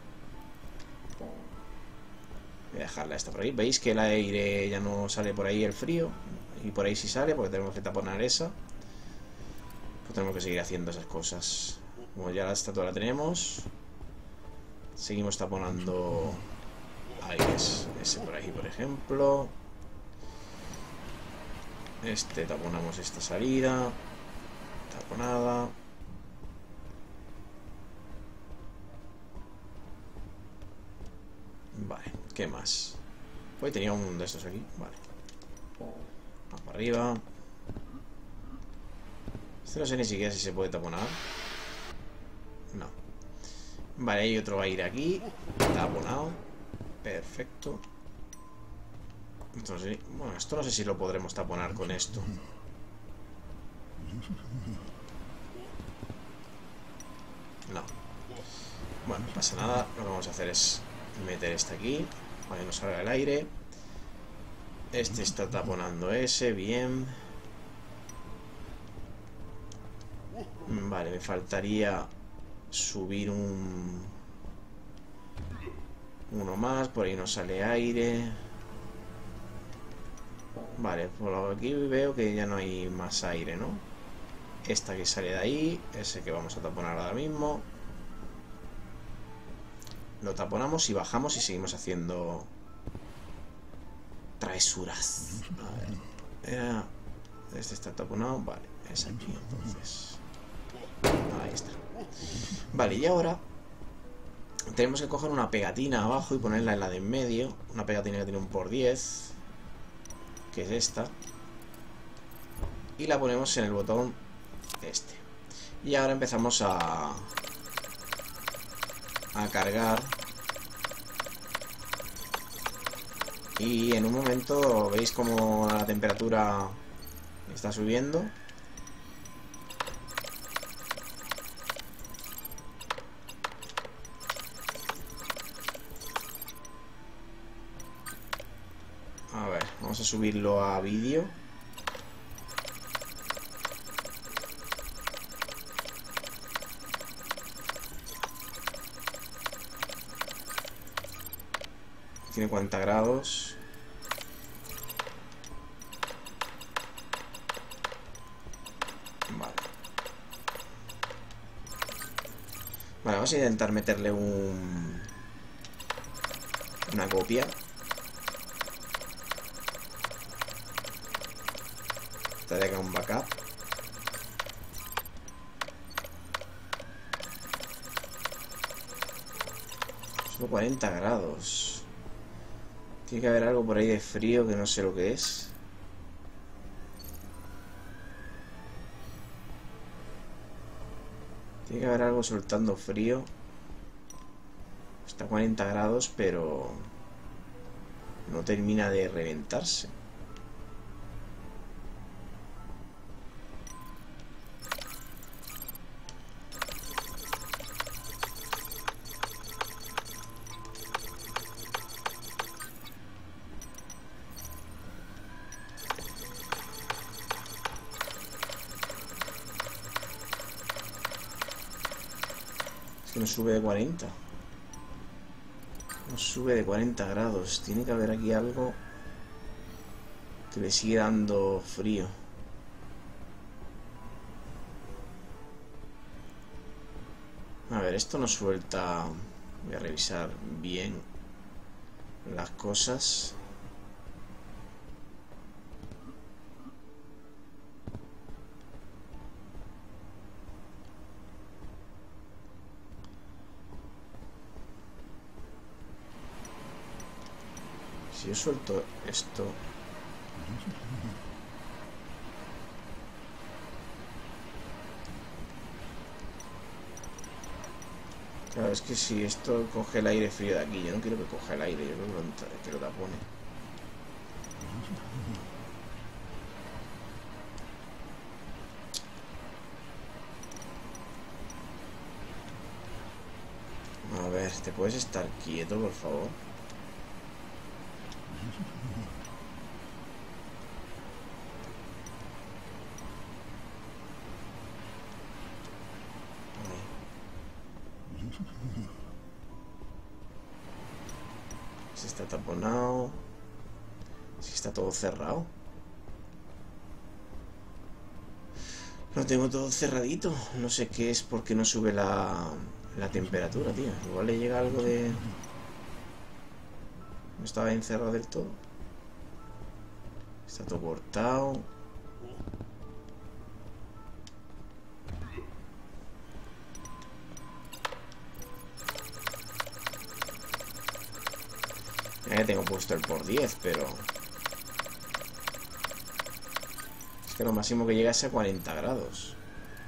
Voy a dejarla esta por ahí. ¿Veis que el aire ya no sale por ahí, el frío? Y por ahí sí sale, porque tenemos que taponar esa. Pues tenemos que seguir haciendo esas cosas. Como ya la estatua la tenemos, seguimos taponando aires. Ese por ahí, por ejemplo. Este, taponamos esta salida. Taponada. Vale, ¿qué más? Hoy tenía un de estos aquí, vale. Vamos para arriba. Este no sé ni siquiera si se puede taponar. No. Vale, hay otro aire aquí. Taponado. Perfecto. Entonces, bueno, esto no sé si lo podremos taponar con esto. No. Bueno, no pasa nada. Lo que vamos a hacer es meter este aquí para que no salga el aire. Este está taponando ese, bien. Vale, me faltaría subir un... uno más, por ahí no sale aire. Vale, por aquí veo que ya no hay más aire, ¿no? Esta que sale de ahí, ese que vamos a taponar ahora mismo. Lo taponamos y bajamos y seguimos haciendo travesuras. A ver. Era... Este está taponado. Vale, es aquí entonces. Ahí está. Vale, y ahora tenemos que coger una pegatina abajo y ponerla en la de en medio. Una pegatina que tiene un por diez, que es esta. Y la ponemos en el botón este. Y ahora empezamos a, a cargar. Y en un momento veis como la temperatura está subiendo. A ver, vamos a subirlo a vídeo. Tiene cuarenta grados. Vale. Vale, vamos a intentar meterle un... una copia. Trae acá un backup. Solo cuarenta grados. Tiene que haber algo por ahí de frío que no sé lo que es. Tiene que haber algo soltando frío. Está a cuarenta grados, pero no termina de reventarse. No sube de cuarenta. No sube de cuarenta grados. Tiene que haber aquí algo que le sigue dando frío. A ver, esto no suelta. Voy a revisar bien las cosas. Si yo suelto esto... Claro, es que si esto coge el aire frío de aquí, yo no quiero que coja el aire, yo creo que lo, que lo tapone. A ver, ¿te puedes estar quieto, por favor? Si está taponado. Si está todo cerrado. Lo tengo todo cerradito. No sé qué es porque no sube la, la temperatura, tío. Igual le llega algo de... No estaba encerrado del todo. Está todo cortado. Ya tengo puesto el por diez, pero... Es que lo máximo que llega es a cuarenta grados.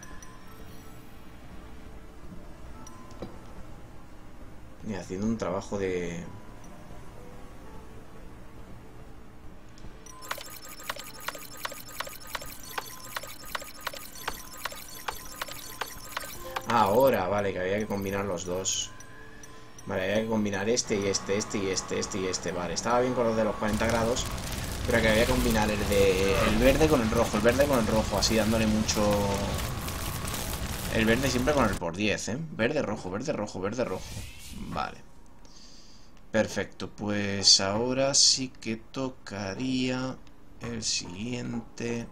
Y haciendo un trabajo de... Ahora, vale, que había que combinar los dos. Vale, había que combinar este y este, este y este, este y este. Vale, estaba bien con los de los cuarenta grados, pero que había que combinar el de el verde con el rojo, el verde con el rojo, así dándole mucho... El verde siempre con el por diez, ¿eh? Verde, rojo, verde, rojo, verde, rojo. Vale. Perfecto, pues ahora sí que tocaría el siguiente...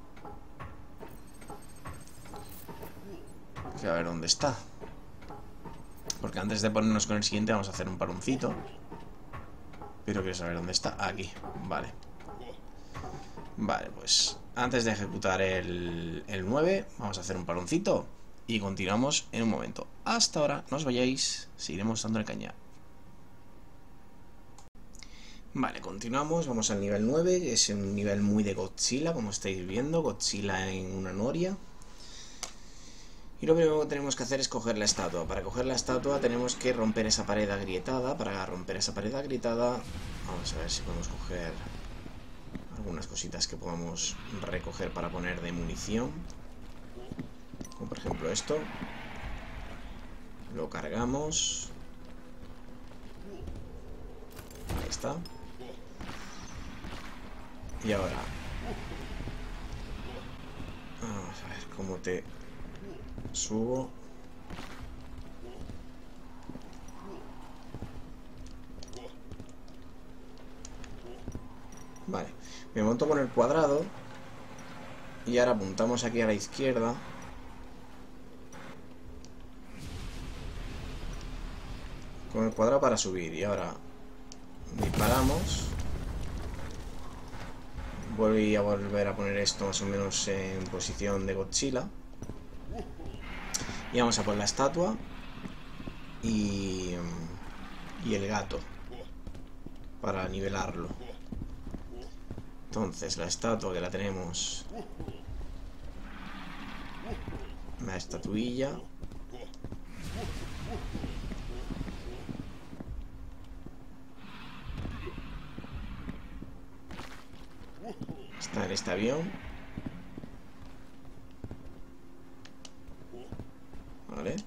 Que a ver dónde está. Porque antes de ponernos con el siguiente vamos a hacer un paroncito. Pero quiero saber dónde está. Aquí, vale. Vale, pues antes de ejecutar el, el nueve vamos a hacer un paroncito y continuamos en un momento. Hasta ahora, no os vayáis, seguiremos dándole caña. Vale, continuamos, vamos al nivel nueve, que es un nivel muy de Godzilla, como estáis viendo, Godzilla en una noria. Y lo primero que tenemos que hacer es coger la estatua. Para coger la estatua tenemos que romper esa pared agrietada. Para romper esa pared agrietada, vamos a ver si podemos coger algunas cositas que podamos recoger para poner de munición. Como por ejemplo esto. Lo cargamos. Ahí está. Y ahora vamos a ver cómo te subo. Vale, me monto con el cuadrado y ahora apuntamos aquí a la izquierda. Con el cuadrado para subir y ahora disparamos. Voy a volver a poner esto más o menos en posición de Godzilla. Y vamos a poner la estatua y, y el gato para nivelarlo. Entonces la estatua que la tenemos, la estatuilla. Está en este avión. Vale.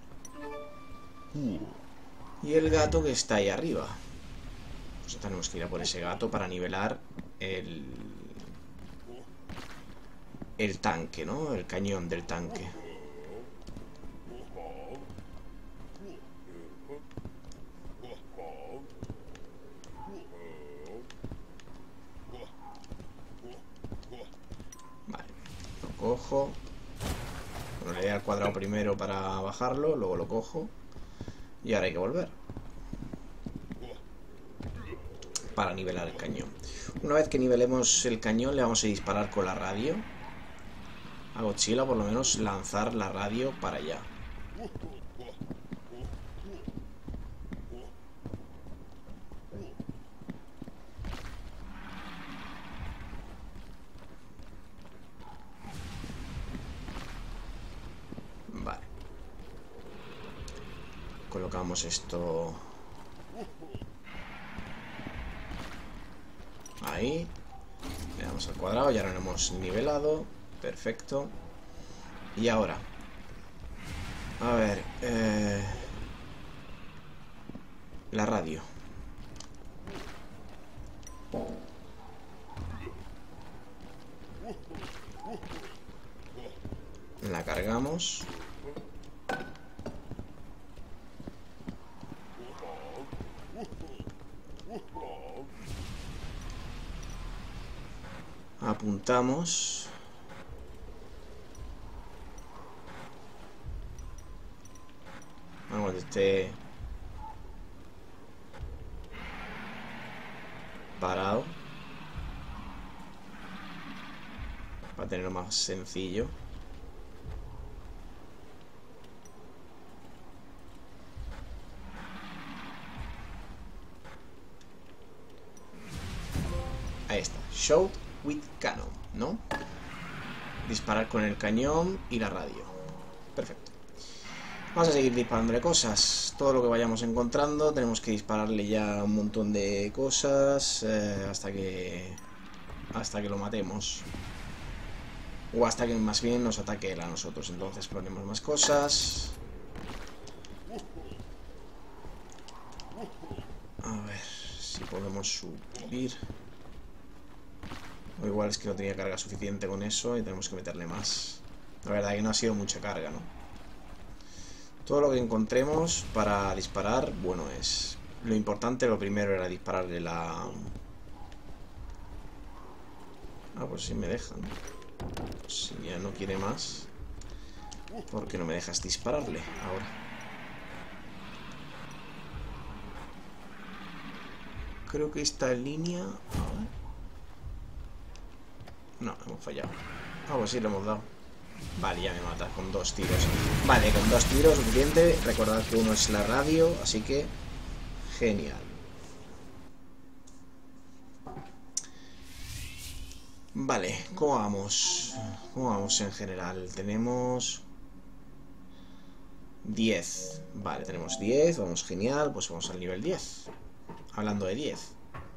Y el gato que está ahí arriba. Pues tenemos que ir a por ese gato para nivelar el... el tanque, ¿no? El cañón del tanque. Vale, lo cojo. Bueno, le doy al cuadrado primero para bajarlo, luego lo cojo. Y ahora hay que volver para nivelar el cañón. Una vez que nivelemos el cañón, le vamos a disparar con la radio a Godzilla, por lo menos lanzar la radio para allá. Vale. Colocamos esto ahí. Le damos al cuadrado, ya lo hemos nivelado. Perfecto. Y ahora, a ver, eh, la radio. La cargamos. Apuntamos. Vamos, esté parado para tenerlo más sencillo. Ahí está, shoot with cannon, ¿no? Disparar con el cañón y la radio. Perfecto. Vamos a seguir disparándole cosas. Todo lo que vayamos encontrando tenemos que dispararle ya un montón de cosas eh, hasta que hasta que lo matemos. O hasta que más bien nos ataque él a nosotros. Entonces ponemos más cosas. A ver si podemos subir. O igual es que no tenía carga suficiente con eso y tenemos que meterle más. La verdad que no ha sido mucha carga, ¿no? Todo lo que encontremos para disparar, bueno es. Lo importante, lo primero era dispararle la... Ah, pues sí me dejan. Si ya no quiere más, ¿por qué no me dejas dispararle ahora? Creo que está en línea. A ver. No, hemos fallado. Ah, pues sí, lo hemos dado. Vale, ya me mata con dos tiros. Vale, con dos tiros suficiente. Recordad que uno es la radio, así que genial. Vale, ¿cómo vamos? ¿Cómo vamos en general? Tenemos diez. Vale, tenemos diez, vamos genial. Pues vamos al nivel diez. Hablando de diez.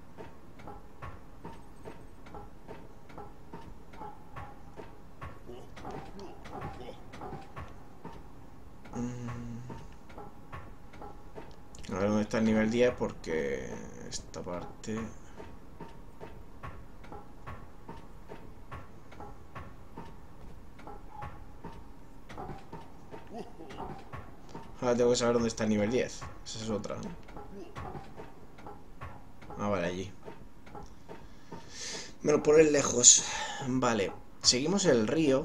A ver dónde está el nivel diez, porque esta parte... Ahora tengo que saber dónde está el nivel diez. Esa es otra, ¿no? Ah, vale, allí. Me lo ponen lejos. Vale, seguimos el río.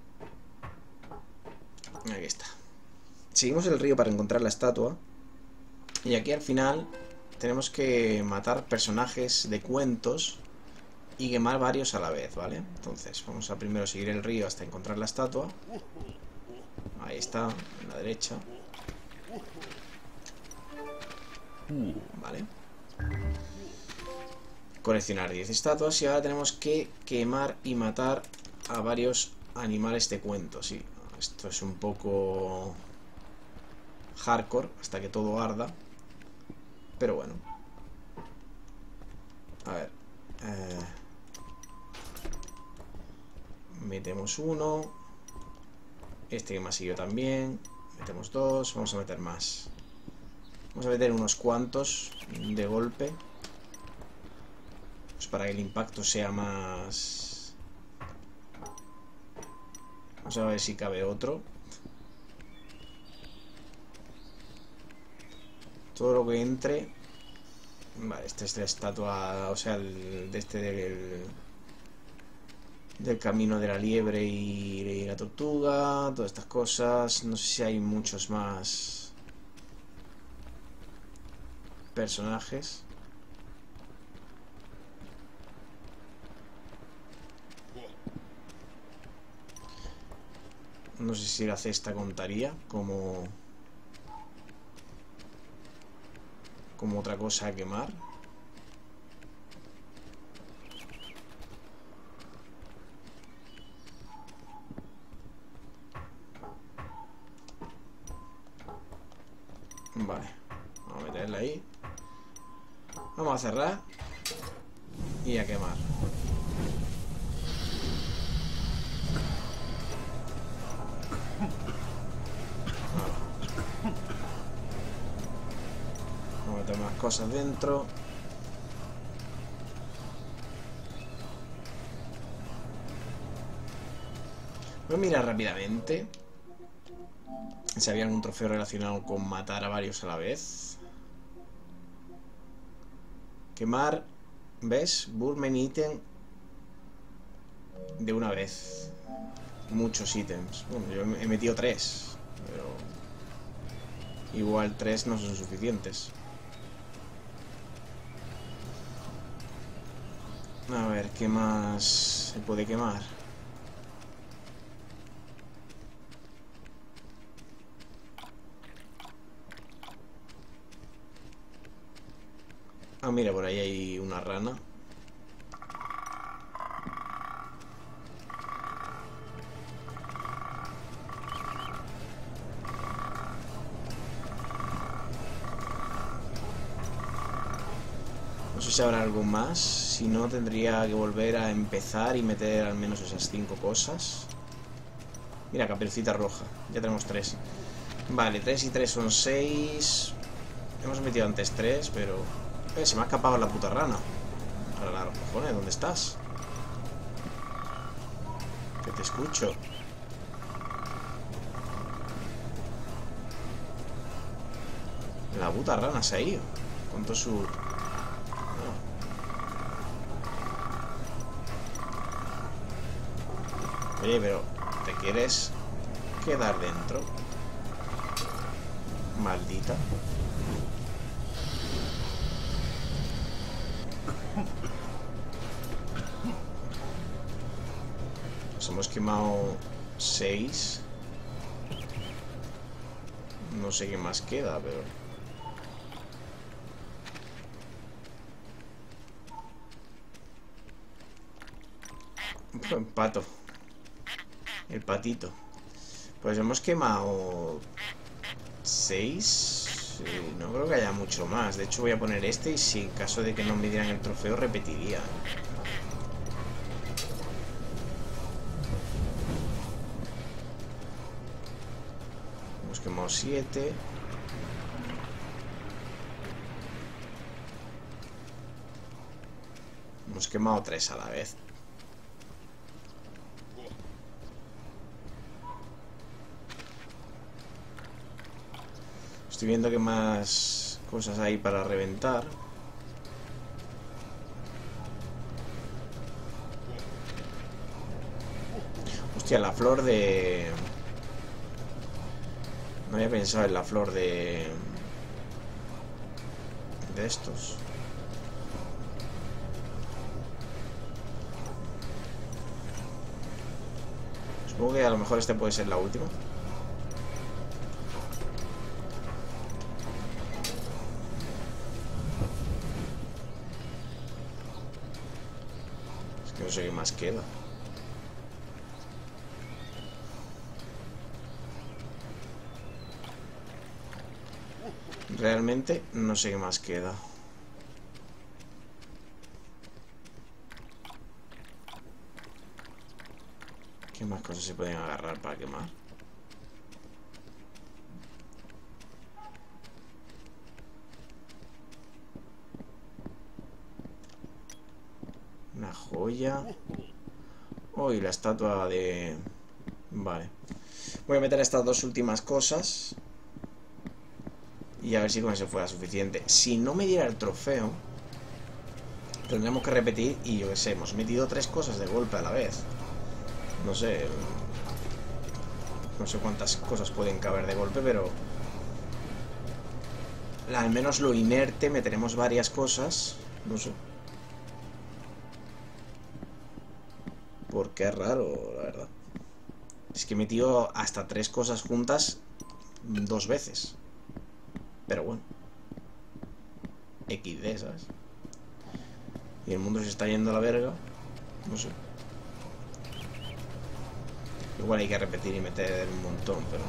Aquí está. Seguimos el río para encontrar la estatua. Y aquí al final tenemos que matar personajes de cuentos y quemar varios a la vez, ¿vale? Entonces vamos a primero seguir el río hasta encontrar la estatua. Ahí está, en la derecha. Vale. Coleccionar diez estatuas y ahora tenemos que quemar y matar a varios animales de cuentos. Sí, esto es un poco hardcore hasta que todo arda. Pero bueno. A ver. Eh, metemos uno. Este que me ha seguido también. Metemos dos. Vamos a meter más. Vamos a meter unos cuantos de golpe. Pues para que el impacto sea más... Vamos a ver si cabe otro. Todo lo que entre. Vale, esta es la estatua, o sea, el, de este del, del camino de la liebre y, y la tortuga, todas estas cosas. No sé si hay muchos más personajes. No sé si la cesta contaría como... como otra cosa a quemar. Vale, vamos a meterla ahí. Vamos a cerrar y a quemar. Vamos a meter más cosas dentro. Voy a mirar rápidamente si había algún trofeo relacionado con matar a varios a la vez. Quemar, ¿ves? Burn ítem de una vez. Muchos ítems. Bueno, yo he metido tres, pero igual tres no son suficientes. A ver, ¿qué más se puede quemar? Ah, mira, por ahí hay una rana. No sé si habrá algo más. Si no, tendría que volver a empezar y meter al menos esas cinco cosas. Mira, caperucita roja. Ya tenemos tres. Vale, tres y tres son seis. Hemos metido antes tres, pero... Eh, se me ha escapado la puta rana. Ahora los cojones, ¿dónde estás? Que te escucho. La puta rana se ha ido. Con todo su... Oye, pero ¿te quieres quedar dentro? Maldita. Nos hemos quemado seis. No sé qué más queda, pero... Pato. El patito. Pues hemos quemado seis. Sí, no creo que haya mucho más. De hecho voy a poner este y si en caso de que no me dieran el trofeo repetiría. Hemos quemado siete. Hemos quemado tres a la vez. Estoy viendo que más cosas hay para reventar. Hostia, la flor de... No había pensado en la flor de... De estos. Supongo que a lo mejor este puede ser la última. Es que no sé qué más queda. Realmente no sé qué más queda. ¿Qué más cosas se pueden agarrar para quemar? Una joya. Oh, y la estatua de... Vale. Voy a meter estas dos últimas cosas. Y a ver si con eso fuera suficiente. Si no me diera el trofeo, tendremos que repetir. Y yo qué sé, hemos metido tres cosas de golpe a la vez. No sé. No sé cuántas cosas pueden caber de golpe, pero... Al menos lo inerte, meteremos varias cosas. No sé. Porque es raro, la verdad. Es que he metido hasta tres cosas juntas dos veces. Pero bueno. equis de, ¿sabes? Y el mundo se está yendo a la verga. No sé. Igual hay que repetir y meter un montón, pero...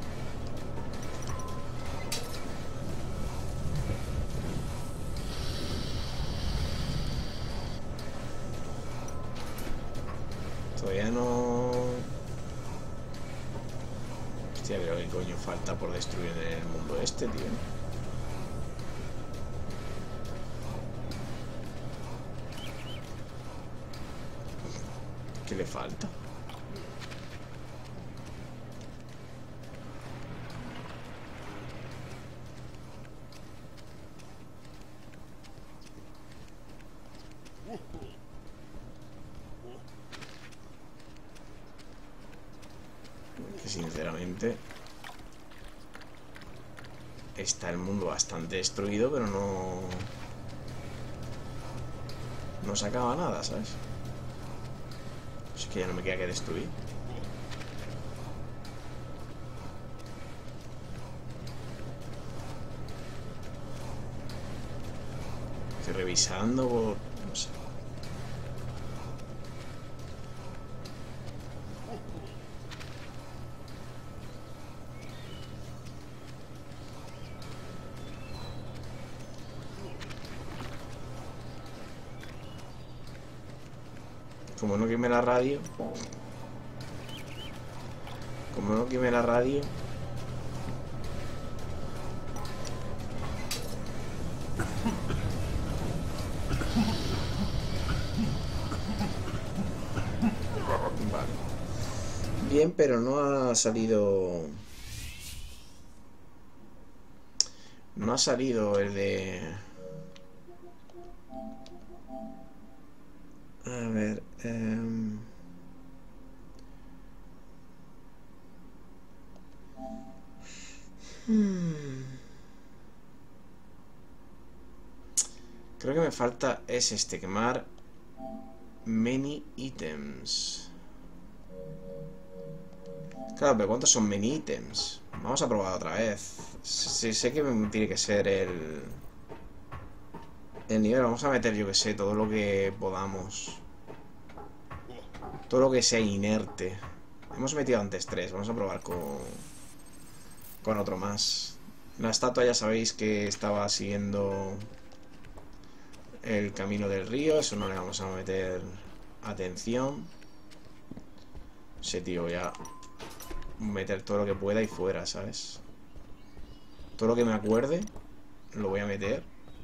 Todavía no... Hostia, pero ¿qué coño falta por destruir en el mundo este, tío? ¿Qué le falta? Que sinceramente está el mundo bastante destruido, pero no... No se acaba nada, ¿sabes? Es que ya no me queda que destruir. Estoy revisando por... no sé. Como no queme la radio. Como no queme la radio. Vale. Bien, pero no ha salido... No ha salido el de... A ver... Eh... Hmm. Creo que me falta es este, quemar many items. Claro, pero ¿cuántos son mini ítems? Vamos a probar otra vez. Sí, sé que tiene que ser el... El nivel. Vamos a meter, yo que sé, todo lo que podamos. Todo lo que sea inerte. Hemos metido antes tres. Vamos a probar con... Con otro más. La estatua ya sabéis que estaba siguiendo el camino del río. Eso no le vamos a meter atención. Ese tío ya... Meter todo lo que pueda y fuera, ¿sabes? Todo lo que me acuerde lo voy a meter.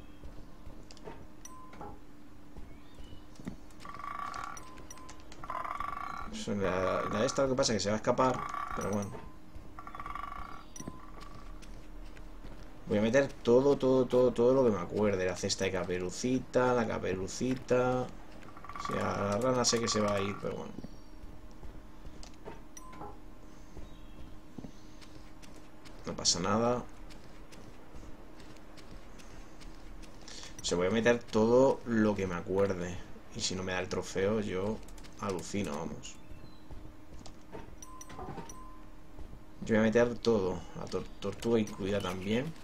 La, la esta lo que pasa es que se va a escapar. Pero bueno. Voy a meter todo, todo, todo, todo lo que me acuerde. La cesta de Caperucita, la Caperucita. O sea, la rana sé que se va a ir, pero bueno. No pasa nada. O sea, voy a meter todo lo que me acuerde. Y si no me da el trofeo, yo alucino, vamos. Yo voy a meter todo. La tor tortuga incluida también.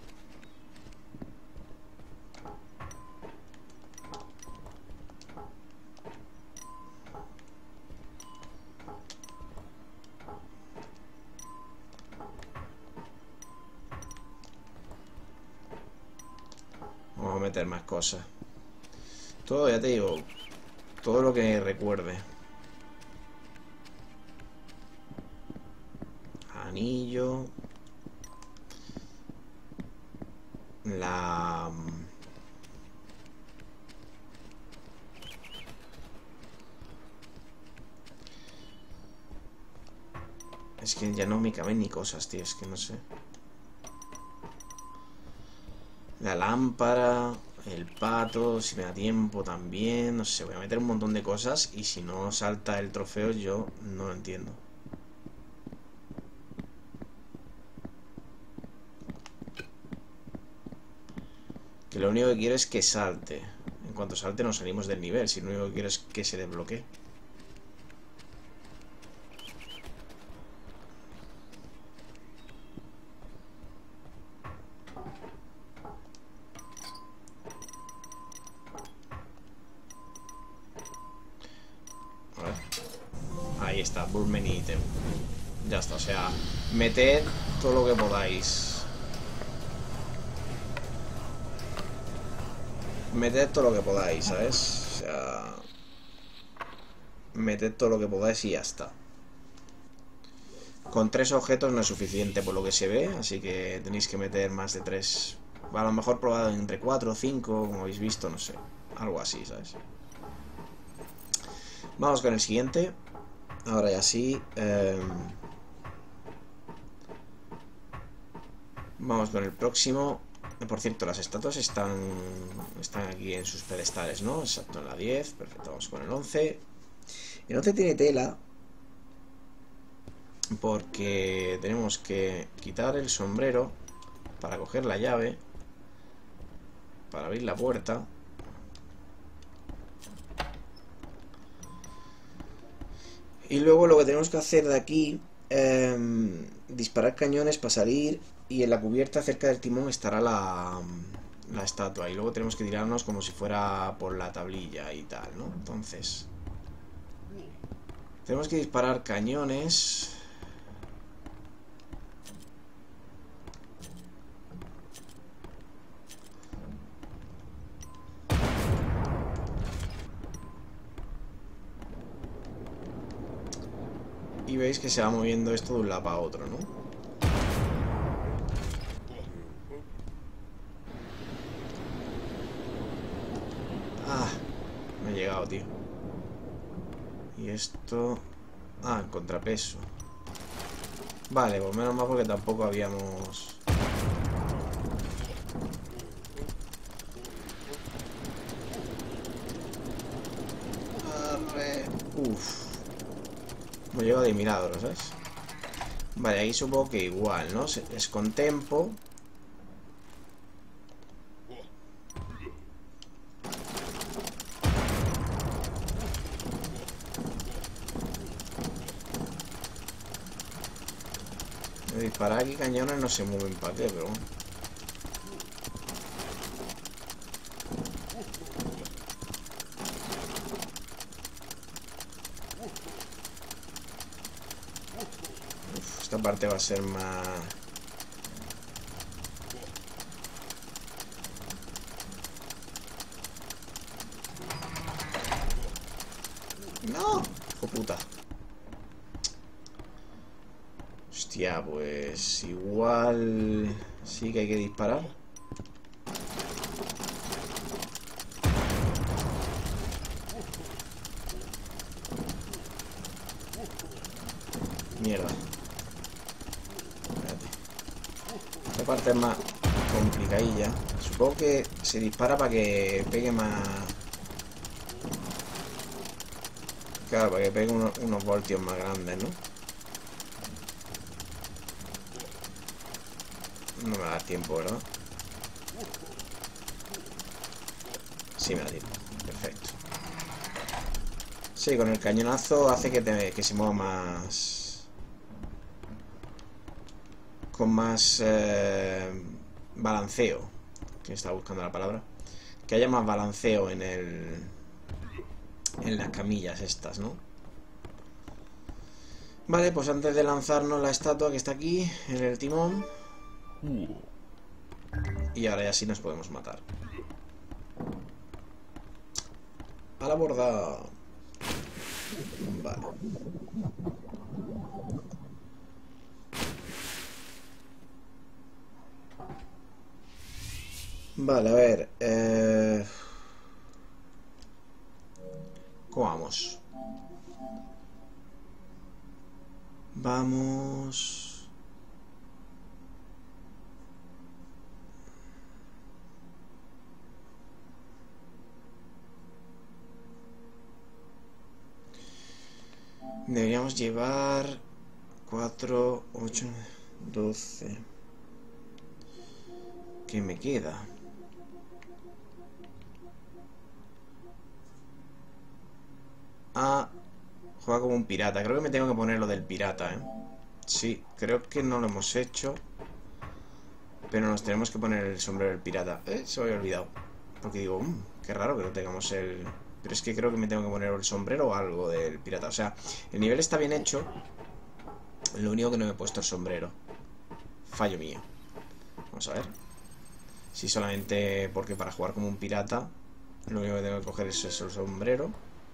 Vamos a meter más cosas. Todo, ya te digo, todo lo que recuerde. Anillo. La... Es que ya no me caben ni cosas, tío, es que no sé. La lámpara, el pato, si me da tiempo también, no sé, voy a meter un montón de cosas y si no salta el trofeo yo no lo entiendo. Que lo único que quiero es que salte. En cuanto salte nos salimos del nivel, si lo único que quiero es que se desbloquee. Ahí está, Burn Item. Ya está, o sea, meted todo lo que podáis. Meted todo lo que podáis, ¿sabes? O sea, meted todo lo que podáis y ya está. Con tres objetos no es suficiente por lo que se ve, así que tenéis que meter más de tres. A lo mejor probado entre cuatro o cinco, como habéis visto, no sé. Algo así, ¿sabes? Vamos con el siguiente. Ahora ya sí. Eh... Vamos con el próximo. Por cierto, las estatuas están están aquí en sus pedestales, ¿no? Exacto, en la diez. Perfecto, vamos con el once. El once tiene tela. Porque tenemos que quitar el sombrero para coger la llave. Para abrir la puerta. Y luego lo que tenemos que hacer de aquí, eh, disparar cañones para salir. Y en la cubierta cerca del timón estará la, la estatua. Y luego tenemos que tirarnos como si fuera por la tablilla y tal, ¿no? Entonces tenemos que disparar cañones. Y veis que se va moviendo esto de un lado a otro, ¿no? Ah, me he llegado, tío. Y esto... Ah, el contrapeso. Vale, pues menos mal porque tampoco habíamos... Arre. Uf. Hemos llegado de milagro, ¿sabes? Vale, ahí supongo que igual, ¿no? Es con tempo. De disparar aquí cañones no se mueven para qué, pero bueno. Uf, esta parte va a ser más... ¡No! ¡Hijo puta! Hostia, pues... igual... sí que hay que disparar. Mierda. Espérate. Esta parte es más complicadilla. Supongo que se dispara para que pegue más... claro, para que pegue unos, unos voltios más grandes, ¿no? No me da tiempo, ¿verdad? Sí me da tiempo. Perfecto. Sí, con el cañonazo hace que, te, que se mueva más... con más eh, balanceo. Que estaba buscando la palabra. Que haya más balanceo en el... en las camillas estas, ¿no? Vale, pues antes de lanzarnos la estatua que está aquí, en el timón. Y ahora ya sí nos podemos matar. A la borda. Vale. Vale, a ver. Eh... ¿Cómo vamos? Vamos... deberíamos llevar cuatro, ocho, doce. ¿Qué me queda? Ah, juega como un pirata. Creo que me tengo que poner lo del pirata, ¿eh? Sí, creo que no lo hemos hecho. Pero nos tenemos que poner el sombrero del pirata. Eh, se me había olvidado. Porque digo, mmm, qué raro que no tengamos el... pero es que creo que me tengo que poner el sombrero o algo del pirata. O sea, el nivel está bien hecho. Lo único que no me he puesto el sombrero. Fallo mío. Vamos a ver. Si solamente porque para jugar como un pirata lo único que tengo que coger es el sombrero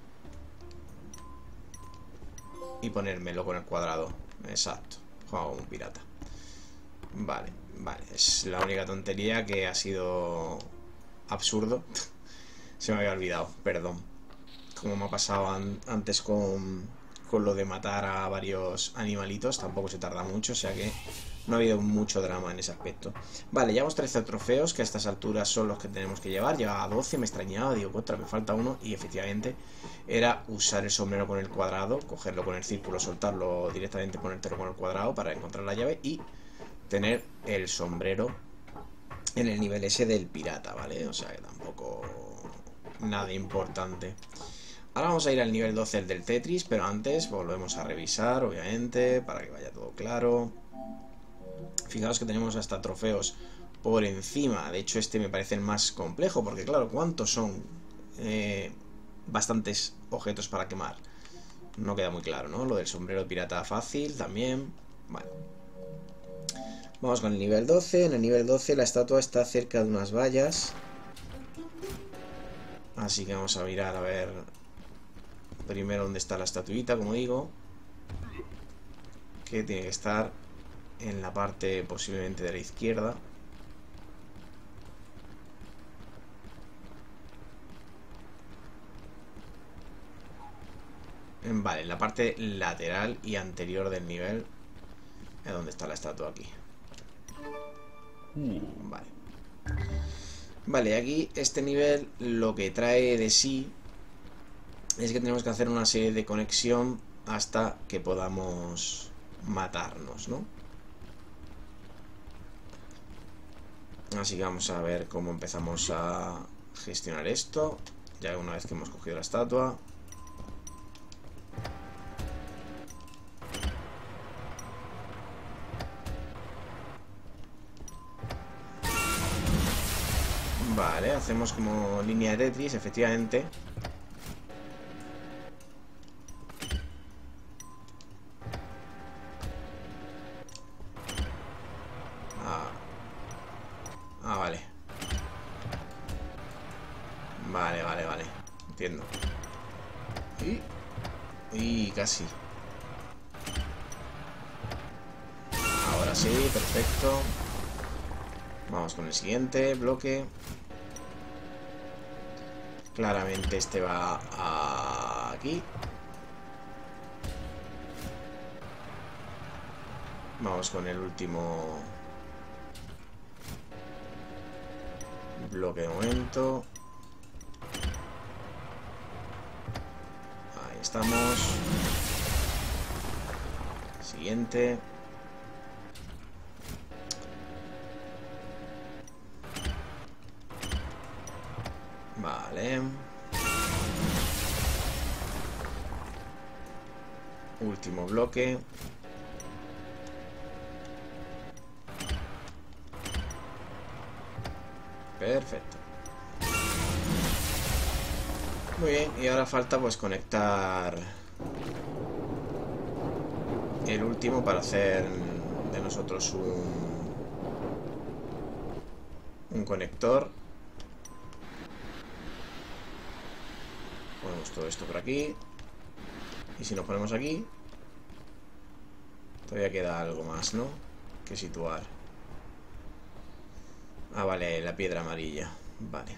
y ponérmelo con el cuadrado. Exacto. Juego como un pirata. Vale, vale. Es la única tontería que ha sido absurdo. Se me había olvidado, perdón. Como me ha pasado an antes con, con lo de matar a varios animalitos. Tampoco se tarda mucho, o sea que no ha habido mucho drama en ese aspecto. Vale, llevamos trece trofeos, que a estas alturas son los que tenemos que llevar. Llevaba doce, me extrañaba, digo, contra, me falta uno. Y efectivamente era usar el sombrero con el cuadrado, cogerlo con el círculo, soltarlo directamente, ponértelo con el cuadrado para encontrar la llave y tener el sombrero en el nivel ese del pirata, ¿vale? O sea que tampoco nada importante. Ahora vamos a ir al nivel doce, el del Tetris, pero antes volvemos a revisar, obviamente, para que vaya todo claro. Fijaos que tenemos hasta trofeos por encima. De hecho, este me parece el más complejo, porque claro, ¿cuántos son? Eh, bastantes objetos para quemar. No queda muy claro, ¿no? Lo del sombrero pirata fácil también. Bueno. Vamos con el nivel doce. En el nivel doce la estatua está cerca de unas vallas. Así que vamos a mirar a ver primero dónde está la estatuita, como digo. Que tiene que estar en la parte posiblemente de la izquierda. Vale, en la parte lateral y anterior del nivel es donde está la estatua aquí. Vale. Vale, aquí este nivel lo que trae de sí es que tenemos que hacer una serie de conexión hasta que podamos matarnos, ¿no? Así que vamos a ver cómo empezamos a gestionar esto. Ya una vez que hemos cogido la estatua. Vale, hacemos como línea de Tetris, efectivamente. Ah, ah vale. Vale, vale, vale. Entiendo. Y... y casi. Ahora sí, perfecto. Vamos con el siguiente bloque. Claramente este va aquí. Vamos con el último bloque de momento. Ahí estamos. Siguiente. Vale. Último bloque. Perfecto. Muy bien, y ahora falta pues conectar el último para hacer de nosotros un, un conector. Ponemos todo esto por aquí. Y si nos ponemos aquí, todavía queda algo más, ¿no? Que situar. Ah, vale, la piedra amarilla. Vale.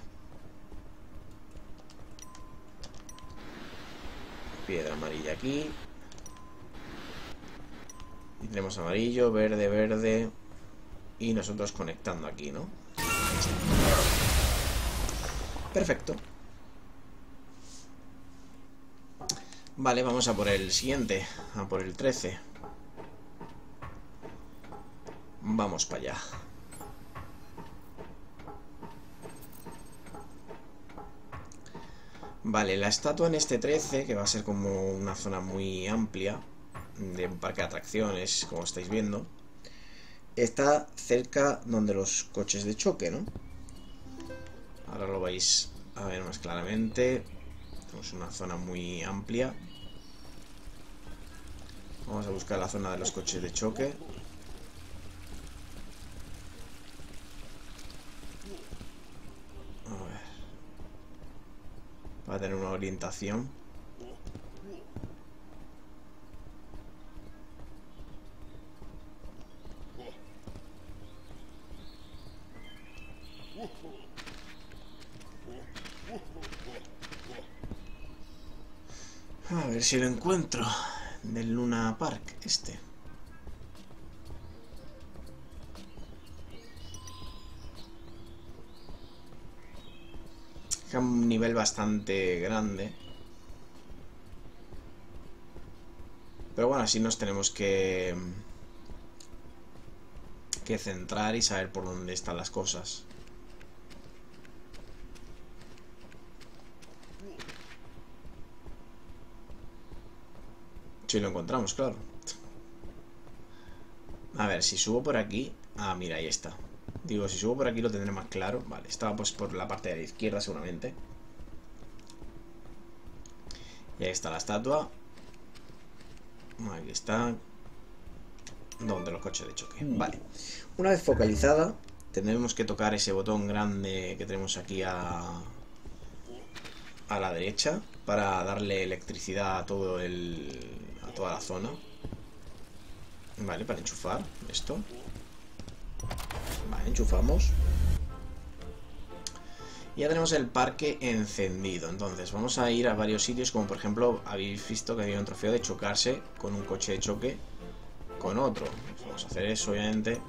Piedra amarilla aquí. Y tenemos amarillo, verde, verde. Y nosotros conectando aquí, ¿no? Ahí está. Perfecto. Vale, vamos a por el siguiente. A por el trece. Vamos para allá. Vale, la estatua en este trece, que va a ser como una zona muy amplia de un parque de atracciones, como estáis viendo, está cerca donde los coches de choque, ¿no? Ahora lo vais a ver más claramente. Tenemos una zona muy amplia. Vamos a buscar la zona de los coches de choque. A ver. Para tener una orientación. A ver si lo encuentro. Del Luna Park, este. Es un nivel bastante grande. Pero bueno, así nos tenemos que... que centrar y saber por dónde están las cosas. Si lo encontramos, claro. A ver, si subo por aquí... Ah, mira, ahí está. Digo, si subo por aquí lo tendré más claro. Vale, estaba pues por la parte de la izquierda seguramente. Y ahí está la estatua. Aquí está. Donde los coches de choque. Vale. Una vez focalizada, tendremos que tocar ese botón grande que tenemos aquí a... a la derecha. Para darle electricidad a todo el... a toda la zona. Vale, para enchufar esto. Vale, enchufamos. Y ya tenemos el parque encendido. Entonces vamos a ir a varios sitios, como por ejemplo, habéis visto que había un trofeo de chocarse con un coche de choque con otro. Pues vamos a hacer eso, obviamente.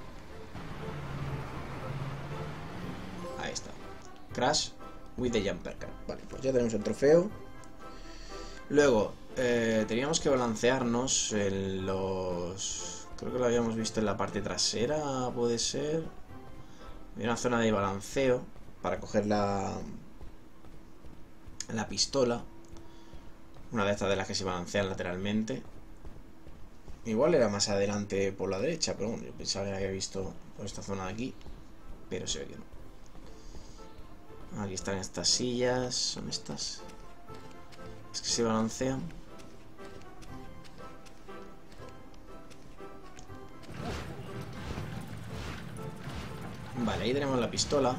Ahí está. Crash with the jumper car. Vale, pues ya tenemos el trofeo. Luego, eh, teníamos que balancearnos en los... Creo que lo habíamos visto en la parte trasera, puede ser. Hay una zona de balanceo para coger la, la pistola. Una de estas de las que se balancean lateralmente. Igual era más adelante por la derecha, pero bueno, yo pensaba que había visto por esta zona de aquí. Pero se ve que no. Aquí están estas sillas. ¿Son estas? Es que se balancean. Vale, ahí tenemos la pistola.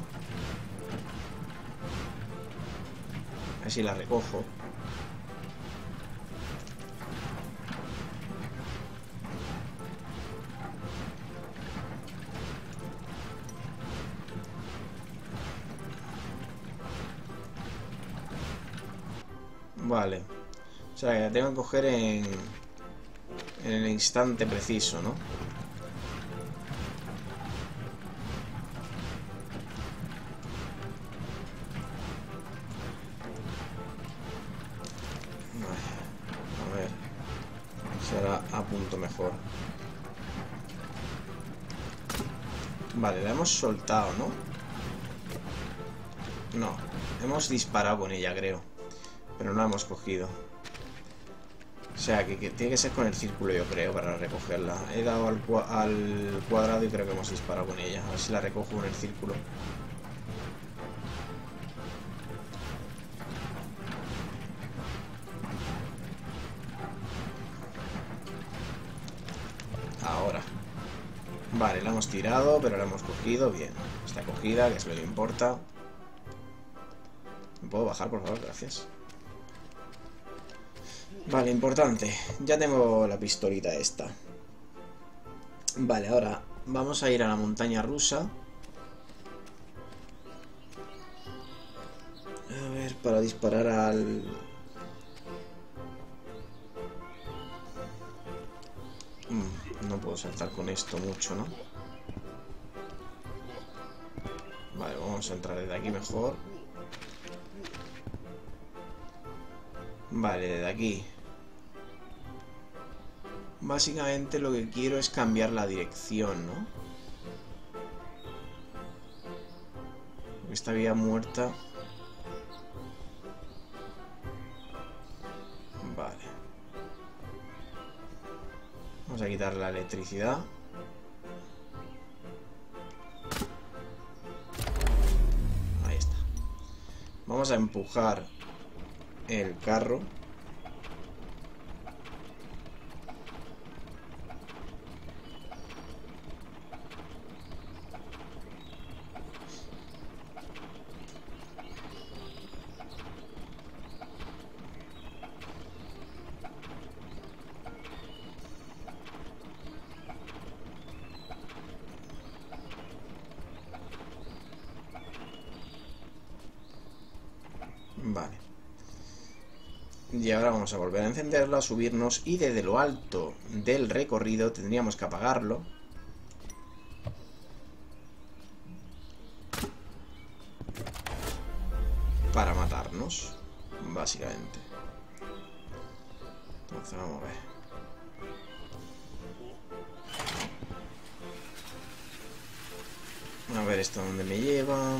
A ver si la recojo. Vale. O sea, que la tengo que coger en, en el instante preciso, ¿no? A ver. Si ahora apunto mejor. Vale, la hemos soltado, ¿no? No. Hemos disparado con ella, creo. Pero no la hemos cogido. O sea, que, que tiene que ser con el círculo, yo creo, para recogerla. He dado al, al cuadrado y creo que hemos disparado con ella. A ver si la recojo con el círculo. Ahora. Vale, la hemos tirado, pero la hemos cogido. Bien. Está cogida, que es lo que importa. ¿Me puedo bajar, por favor? Gracias. Vale, importante. Ya tengo la pistolita esta. Vale, ahora vamos a ir a la montaña rusa. A ver, para disparar al... Mm, no puedo saltar con esto mucho, ¿no? Vale, vamos a entrar desde aquí mejor. Vale, desde aquí. Básicamente lo que quiero es cambiar la dirección, ¿no? Esta vía muerta. Vale. Vamos a quitar la electricidad. Ahí está. Vamos a empujar el carro. Vale. Y ahora vamos a volver a encenderlo, a subirnos, y desde lo alto del recorrido tendríamos que apagarlo. Para matarnos, básicamente. Entonces vamos a ver. A ver esto dónde me lleva.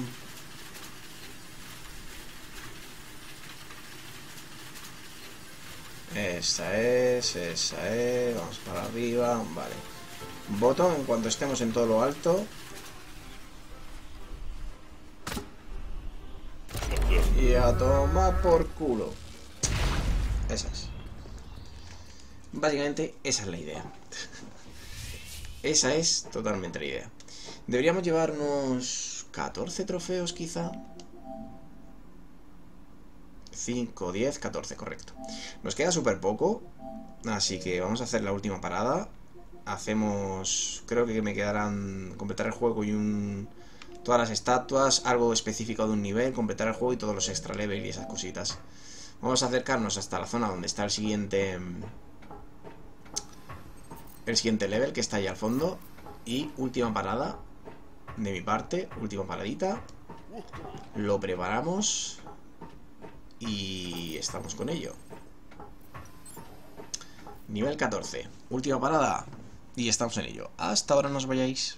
Esa es, esa es. Vamos para arriba, vale. Botón en cuanto estemos en todo lo alto. Y a tomar por culo. Esa es. Básicamente esa es la idea. Esa es totalmente la idea. Deberíamos llevar unos catorce trofeos quizá. cinco, diez, catorce, correcto. Nos queda súper poco. Así que vamos a hacer la última parada. Hacemos... Creo que me quedarán... Completar el juego y un... Todas las estatuas, algo específico de un nivel, completar el juego y todos los extra level y esas cositas. Vamos a acercarnos hasta la zona donde está el siguiente... El siguiente level, que está ahí al fondo. Y última parada de mi parte, última paradita. Lo preparamos y estamos con ello. Nivel catorce, última parada y estamos en ello. Hasta ahora no os vayáis.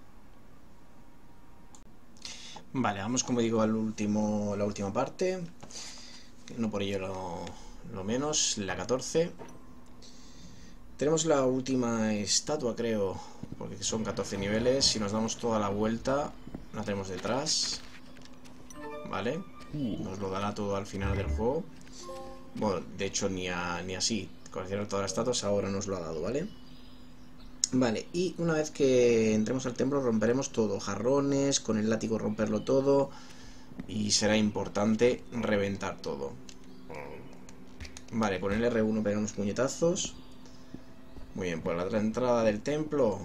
Vale, vamos como digo al último, la última parte. No por ello lo, lo menos, la catorce. Tenemos la última estatua, creo, porque son catorce niveles. Si nos damos toda la vuelta, la tenemos detrás. ¿vale? Nos lo dará todo al final del juego. Bueno, de hecho ni, a, ni así. Coleccionar todas las estatuas ahora nos lo ha dado, ¿vale? Vale, y una vez que entremos al templo romperemos todo. Jarrones, con el látigo romperlo todo. Y será importante reventar todo. Vale, con el R uno pegamos puñetazos. Muy bien, por la entrada del templo.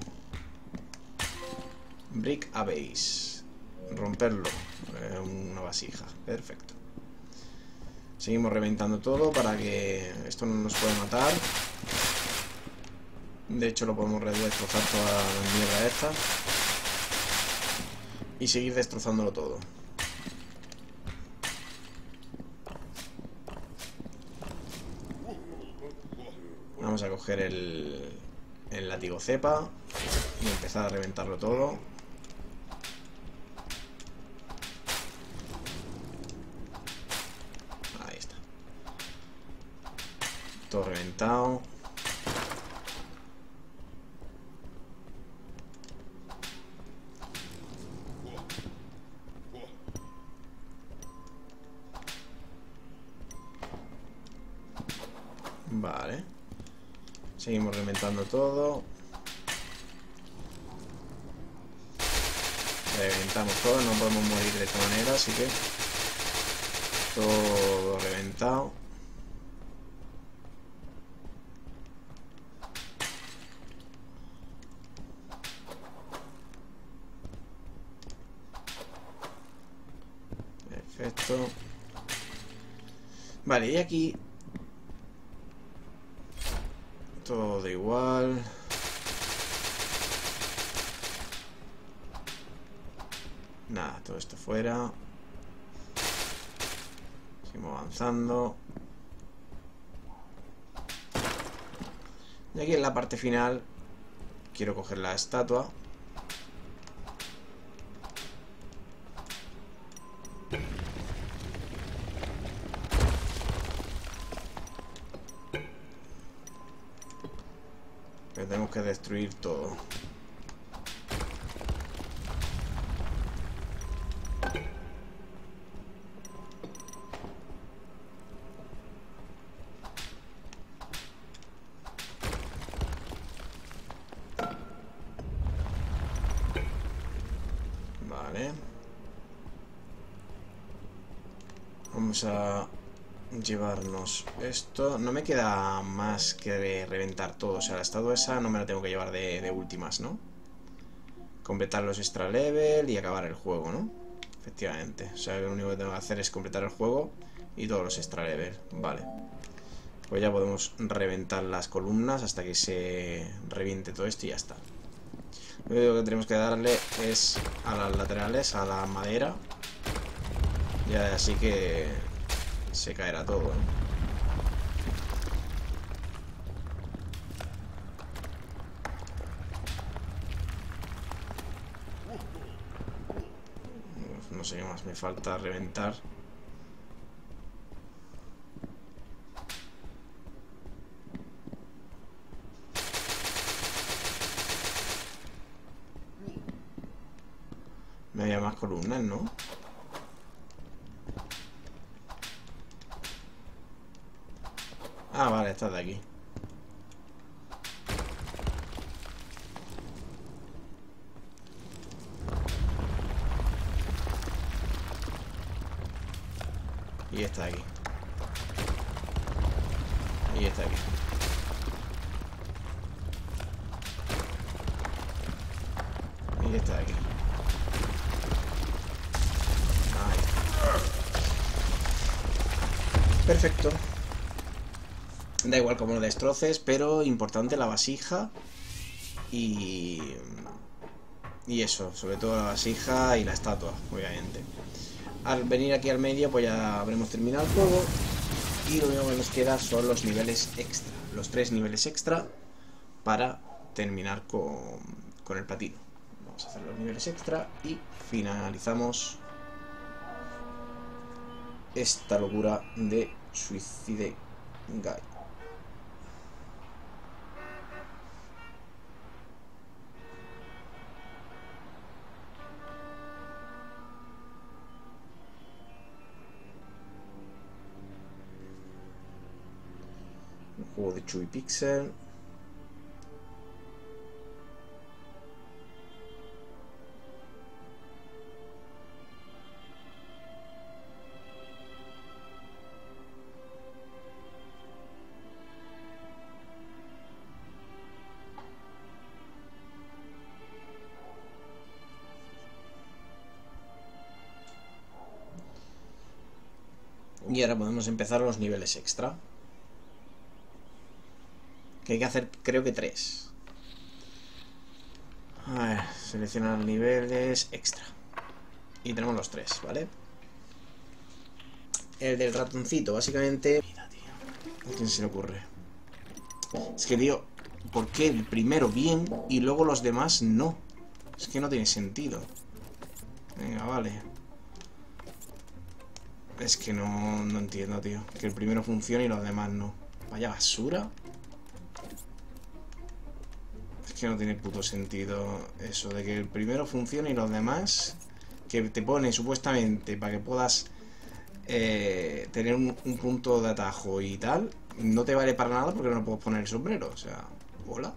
Brick a base. Romperlo. Eh, una vasija. Perfecto. Seguimos reventando todo para que esto no nos pueda matar. De hecho lo podemos destrozar toda la mierda esta. Y seguir destrozándolo todo. Vamos a coger el, el látigo cepa y empezar a reventarlo todo. Ahí está. Todo reventado. Vale. Seguimos reventando todo. Reventamos todo, no podemos morir de esta manera, así que todo reventado. Perfecto. Vale, y aquí todo igual. Nada, todo esto fuera. Seguimos avanzando. Y aquí en la parte final quiero coger la estatua. Pero tenemos que destruir todo. Vale. Vamos a llevarnos esto. No me queda más que reventar todo. O sea, la estatua esa no me la tengo que llevar de, de últimas, ¿no? Completar los extra level y acabar el juego, ¿no? Efectivamente. O sea, lo único que tengo que hacer es completar el juego y todos los extra level. Vale. Pues ya podemos reventar las columnas hasta que se reviente todo esto y ya está. Lo único que tenemos que darle es a las laterales, a la madera. Y así que se caerá todo, ¿eh? No sé qué más me falta reventar. Me había más columnas, ¿no? Ah, vale, esta de aquí. Y esta de aquí. Y esta de aquí. Y esta de aquí. Ahí. Perfecto. Da igual cómo lo destroces, pero importante la vasija. Y... Y eso, sobre todo la vasija y la estatua, obviamente. Al venir aquí al medio, pues ya habremos terminado el juego. Y lo único que nos queda son los niveles extra. Los tres niveles extra para terminar con, con el platino. Vamos a hacer los niveles extra y finalizamos esta locura de Suicide Guy. Juego de Chubby Pixel. Y ahora podemos empezar los niveles extra. Que hay que hacer, creo que tres. A ver, seleccionar niveles extra. Y tenemos los tres, ¿vale? El del ratoncito, básicamente... Mira, tío. ¿A quién se le ocurre? Es que, tío, ¿por qué el primero bien y luego los demás no? Es que no tiene sentido. Venga, vale. Es que no, no entiendo, tío. Que el primero funcione y los demás no. Vaya basura. Es que no tiene puto sentido eso de que el primero funcione y los demás... Que te pone supuestamente para que puedas eh, tener un, un punto de atajo y tal... No te vale para nada porque no puedes poner el sombrero. O sea, hola.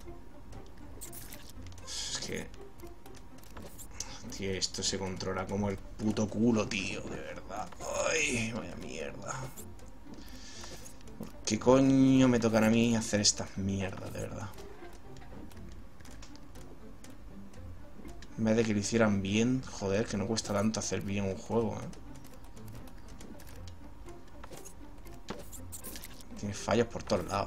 Es que... Tío, esto se controla como el puto culo, tío, de verdad. Ay, vaya mierda. ¿Por qué coño me tocan a mí hacer estas mierdas, de verdad? En vez de que lo hicieran bien, joder, que no cuesta tanto hacer bien un juego, ¿eh? Tiene fallos por todos lados.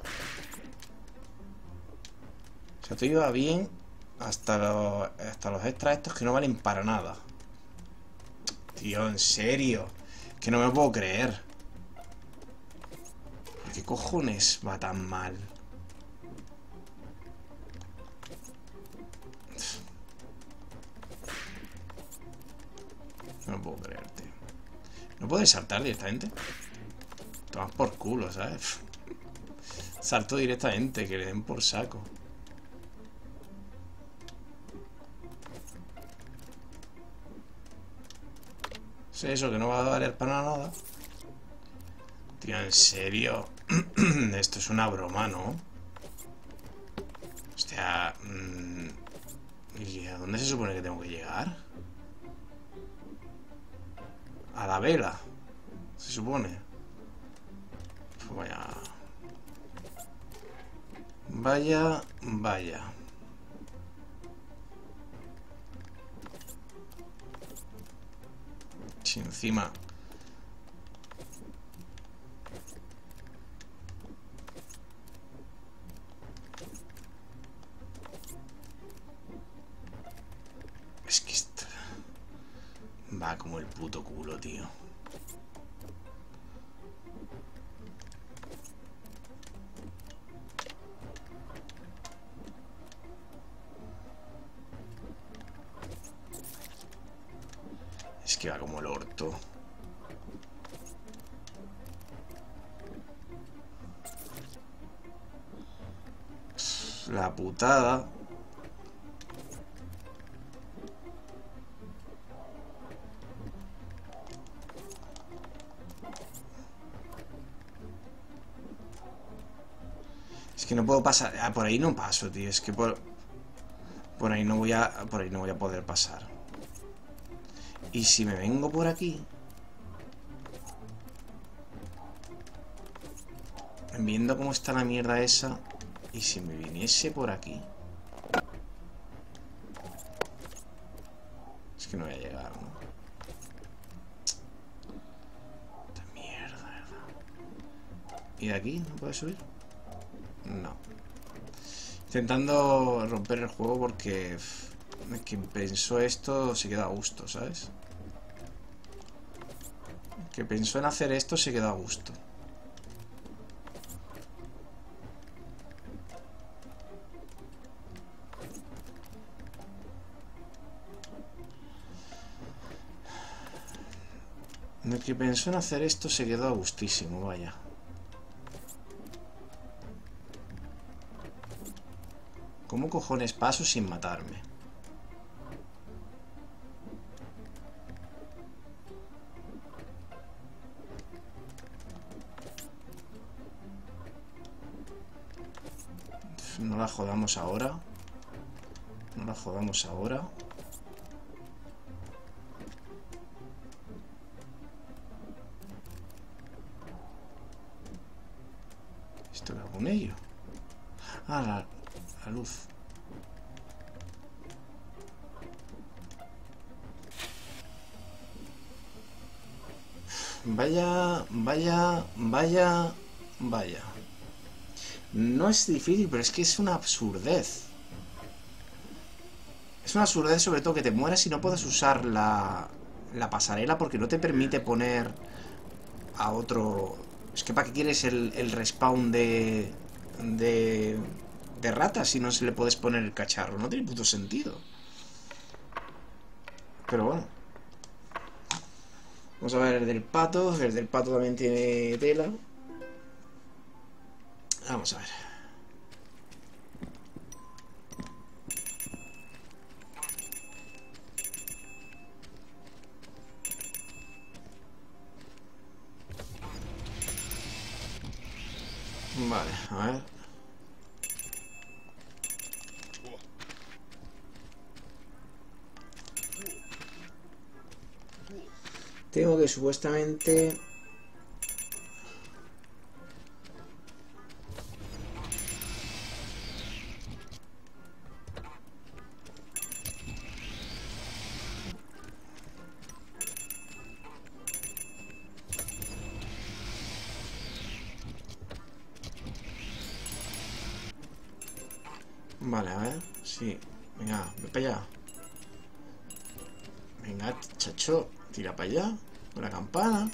O sea, todo iba bien hasta los, hasta los extras estos que no valen para nada. Tío, en serio. Que no me lo puedo creer. ¿Por qué cojones va tan mal? No lo puedo creer, tío. ¿No puedes saltar directamente? Tomas por culo, ¿sabes? Salto directamente, que le den por saco. ¿Es eso que no va a valer para nada? Tío, en serio. Esto es una broma, ¿no? Hostia. Mmm... ¿Y a dónde se supone que tengo que llegar? A la vela. Se supone. Pues vaya. Vaya, vaya. Si encima... Es que esto... Va como el puto culo, tío. Es que va como el orto. La putada. Es que no puedo pasar. Ah, por ahí no paso, tío. Es que por... Por ahí no voy a... Por ahí no voy a poder pasar. Y si me vengo por aquí... Viendo cómo está la mierda esa... Y si me viniese por aquí... Es que no voy a llegar, ¿no? Esta mierda, ¿verdad? ¿Y de aquí no puedo subir? No. Intentando romper el juego porque... Quien pensó esto se quedó a gusto, ¿sabes? Que pensó en hacer esto se quedó a gusto. El que pensó en hacer esto se quedó a gustísimo, vaya. ¿Cómo cojones paso sin matarme? no la jodamos ahora. No la jodamos ahora. ¿Esto qué hago con ello? Ah, la, la luz. Vaya, vaya, vaya, vaya. No es difícil, pero es que es una absurdez. Es una absurdez, sobre todo que te mueras y no puedas usar la, la pasarela porque no te permite poner a otro... Es que ¿para qué quieres el, el respawn de, de, de ratas si no se le puedes poner el cacharro? No tiene puto sentido. Pero bueno. Vamos a ver el del pato. El del pato también tiene tela. Vamos a ver. Vale, a ver. Tengo que supuestamente... Vale, a ver. Sí. Venga, ve para allá. Venga, chacho. Tira para allá. Con la campana.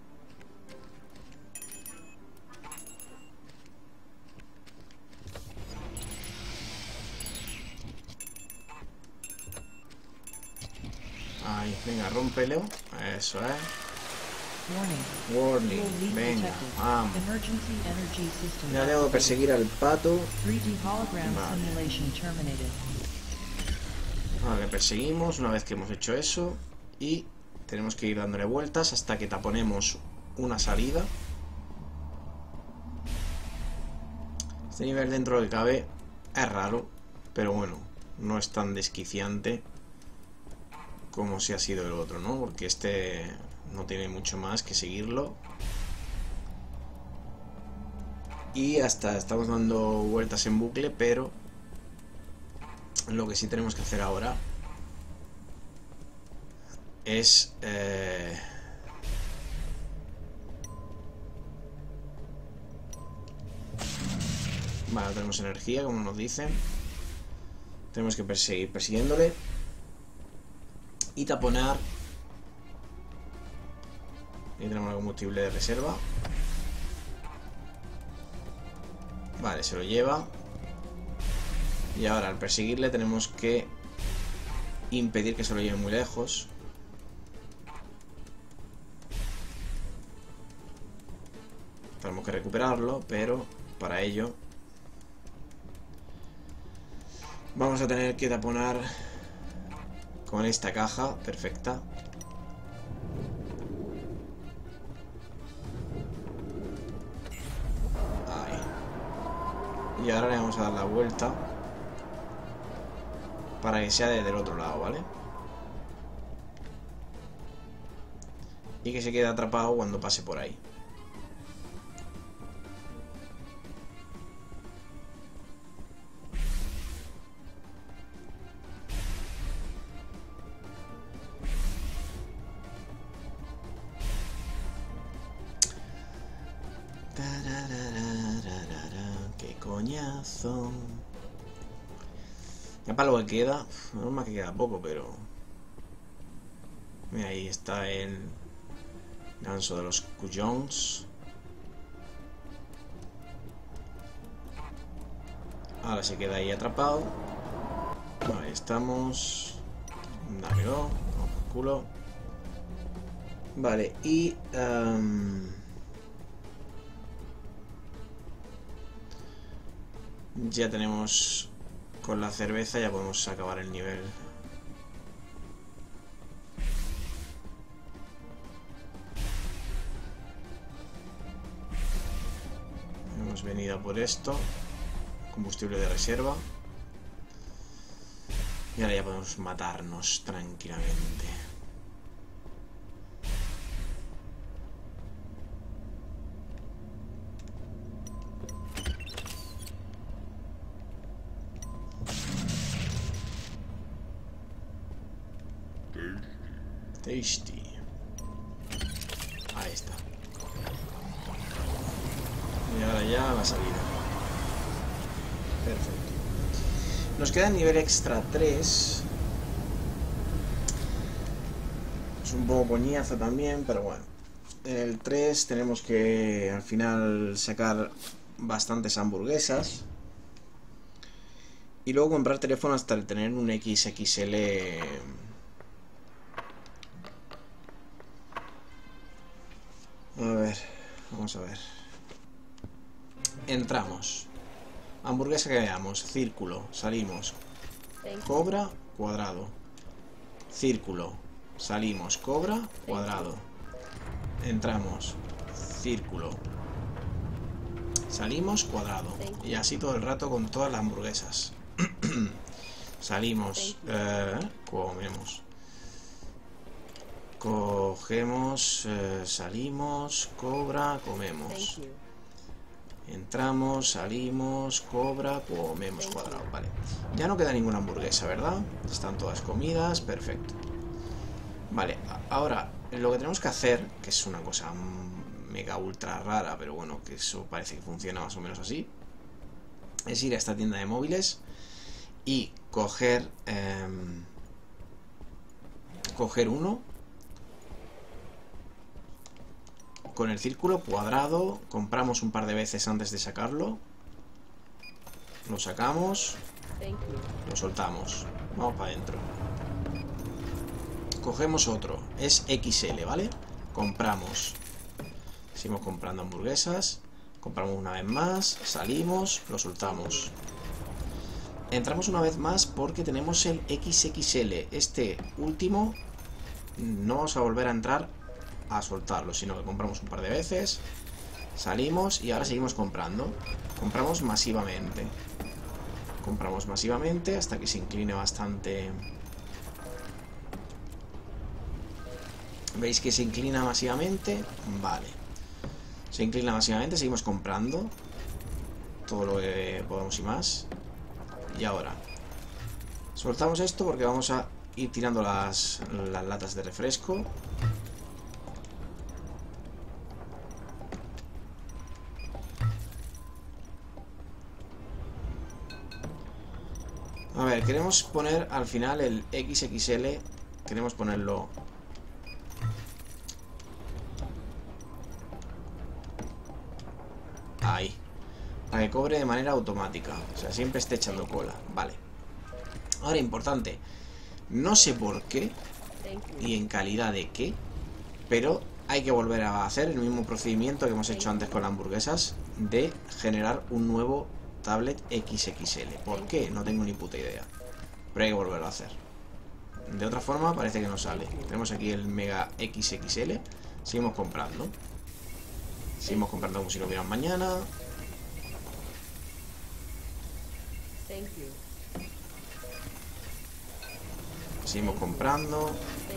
Ahí, venga, rómpelo. Eso es. Warning. Venga, vamos. Ya tengo que perseguir al pato. Vale. Vale, perseguimos una vez que hemos hecho eso. Y tenemos que ir dándole vueltas hasta que taponemos una salida. Este nivel, dentro de lo que cabe, es raro, pero bueno, no es tan desquiciante como si ha sido el otro, ¿no? Porque este no tiene mucho más que seguirlo. Y hasta estamos dando vueltas en bucle, pero lo que sí tenemos que hacer ahora es... Eh... Vale, tenemos energía, como nos dicen. Tenemos que perseguir persiguiéndole. Y taponar. Y tenemos el combustible de reserva. Vale, se lo lleva. Y ahora al perseguirle tenemos que impedir que se lo lleve muy lejos. Tenemos que recuperarlo, pero para ello vamos a tener que taponar con esta caja perfecta. Ahí. Y ahora le vamos a dar la vuelta para que sea desde el otro lado, ¿vale? Y que se quede atrapado cuando pase por ahí. ¡Qué coñazo! Ya para lo que queda, no más que queda poco, pero... Mira, ahí está el ganso de los cuyons. Ahora se queda ahí atrapado. Ahí estamos. Dámelo, vamos por culo. Vale, y... Um... ya tenemos... Con la cerveza ya podemos acabar el nivel. Hemos venido a por esto. combustible de reserva. Y ahora ya podemos matarnos tranquilamente. Tasty. Ahí está. Y ahora ya la salida. Perfecto. Nos queda el nivel extra tres. Es un poco coñazo también, pero bueno. En el tres tenemos que al final sacar bastantes hamburguesas. Y luego comprar teléfono hasta tener un equis equis ele. A ver, vamos a ver. Entramos. Hamburguesa que veamos. Círculo. Salimos. Cobra, cuadrado. Círculo. Salimos. Cobra, cuadrado. Entramos. Círculo. Salimos, cuadrado. Y así todo el rato con todas las hamburguesas. Salimos. Eh, comemos. Cogemos. Eh, salimos. Cobra, comemos. Entramos, salimos, cobra, comemos, cuadrado. Vale. Ya no queda ninguna hamburguesa, ¿verdad? Están todas comidas, perfecto. Vale, ahora lo que tenemos que hacer, que es una cosa mega ultra rara, pero bueno, que eso parece que funciona más o menos así, es ir a esta tienda de móviles y coger eh, coger uno con el círculo cuadrado. Compramos un par de veces antes de sacarlo. Lo sacamos. Lo soltamos. Vamos para adentro. Cogemos otro. Es equis ele, ¿vale? Compramos. Seguimos comprando hamburguesas. Compramos una vez más. Salimos. Lo soltamos. Entramos una vez más porque tenemos el equis equis ele. Este último no vamos a volver a entrar a soltarlo, sino que compramos un par de veces, salimos y ahora seguimos comprando. Compramos masivamente. Compramos masivamente hasta que se incline bastante. ¿Veis que se inclina masivamente? Vale. Se inclina masivamente, seguimos comprando todo lo que podamos y más. Y ahora soltamos esto porque vamos a ir tirando las, las latas de refresco. A ver, queremos poner al final el equis equis ele. Queremos ponerlo ahí, para que cobre de manera automática. O sea, siempre esté echando cola. Vale. Ahora, importante. No sé por qué y en calidad de qué, pero hay que volver a hacer el mismo procedimiento que hemos hecho antes con las hamburguesas, de generar un nuevo tablet equis equis ele. ¿Por qué? No tengo ni puta idea. Pero hay que volverlo a hacer. De otra forma parece que no sale. Tenemos aquí el mega equis equis ele. Seguimos comprando. Seguimos comprando como si lo vieran mañana. Seguimos comprando.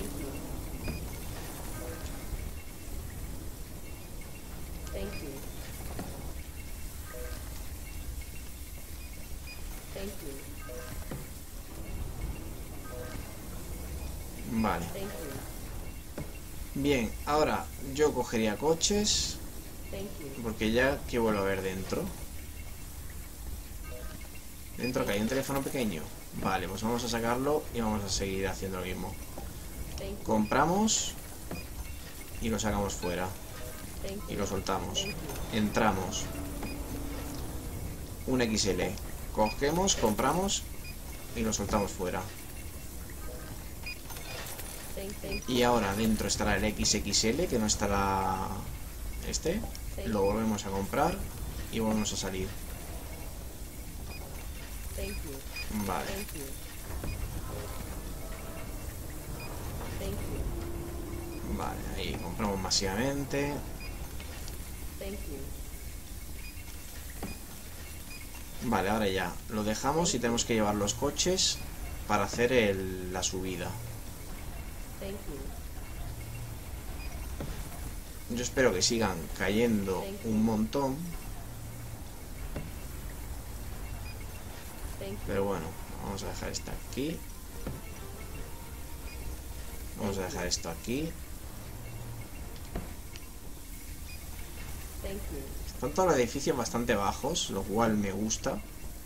Vale. Bien, ahora yo cogería coches, porque ya que vuelvo a ver dentro. Dentro que hay un teléfono pequeño. Vale, pues vamos a sacarlo y vamos a seguir haciendo lo mismo. Compramos y lo sacamos fuera. Y lo soltamos. Entramos. Un equis ele. Cogemos, compramos y lo soltamos fuera. Y ahora dentro estará el equis equis ele, que no estará este. Lo volvemos a comprar y volvemos a salir. Vale. Vale, ahí compramos masivamente. Vale, ahora ya lo dejamos y tenemos que llevar los coches para hacer el, la subida. Yo espero que sigan cayendo un montón. Pero bueno, vamos a dejar esto aquí. Vamos a dejar esto aquí. Están todos los edificios bastante bajos, lo cual me gusta.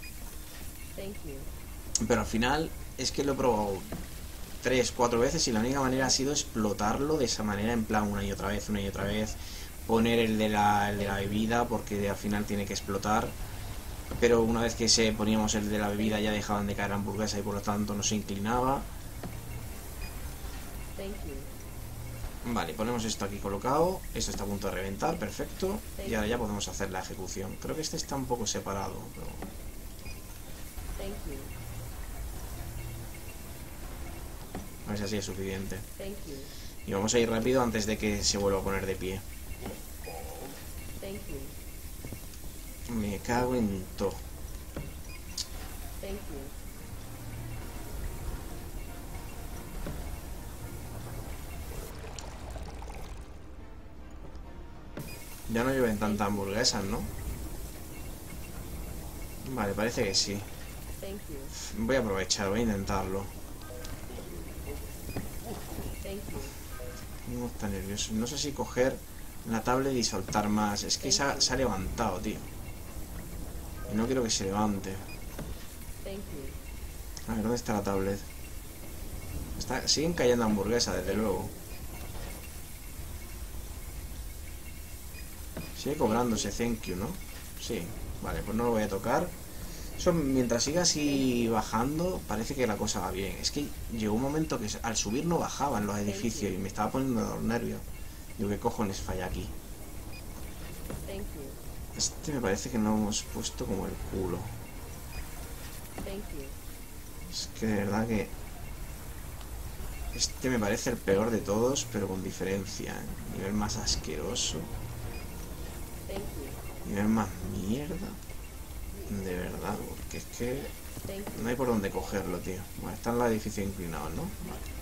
Pero al final es que lo he probado tres, cuatro veces y la única manera ha sido explotarlo de esa manera, en plan una y otra vez, una y otra vez. Poner el de la, el de la bebida, porque al final tiene que explotar. Pero una vez que se poníamos el de la bebida ya dejaban de caer la hamburguesa y por lo tanto no se inclinaba. Vale, ponemos esto aquí colocado. Esto está a punto de reventar, perfecto. Y ahora ya podemos hacer la ejecución. Creo que este está un poco separado, pero... a ver si así es suficiente. Y vamos a ir rápido antes de que se vuelva a poner de pie. Me cago en todo. Ya no lleven tanta hamburguesas, ¿no? Vale, parece que sí. Voy a aprovechar, voy a intentarlo. No está nervioso. No sé si coger la tablet y soltar más. Es que se ha, se ha levantado, tío. Y no quiero que se levante. A ver, ¿dónde está la tablet? Está, siguen cayendo hamburguesas, desde luego. Sigue cobrándose thank you, ¿no? Sí, vale, pues no lo voy a tocar. Eso, mientras siga así bajando, parece que la cosa va bien. Es que llegó un momento que al subir no bajaban los edificios y me estaba poniendo los nervios. Digo, ¿qué cojones falla aquí? Este me parece que no hemos puesto como el culo. Es que de verdad que... este me parece el peor de todos, pero con diferencia. Nivel más asqueroso. Nivel más mierda. De verdad, porque es que no hay por dónde cogerlo, tío. Bueno, están los edificios inclinados, ¿no? Vale.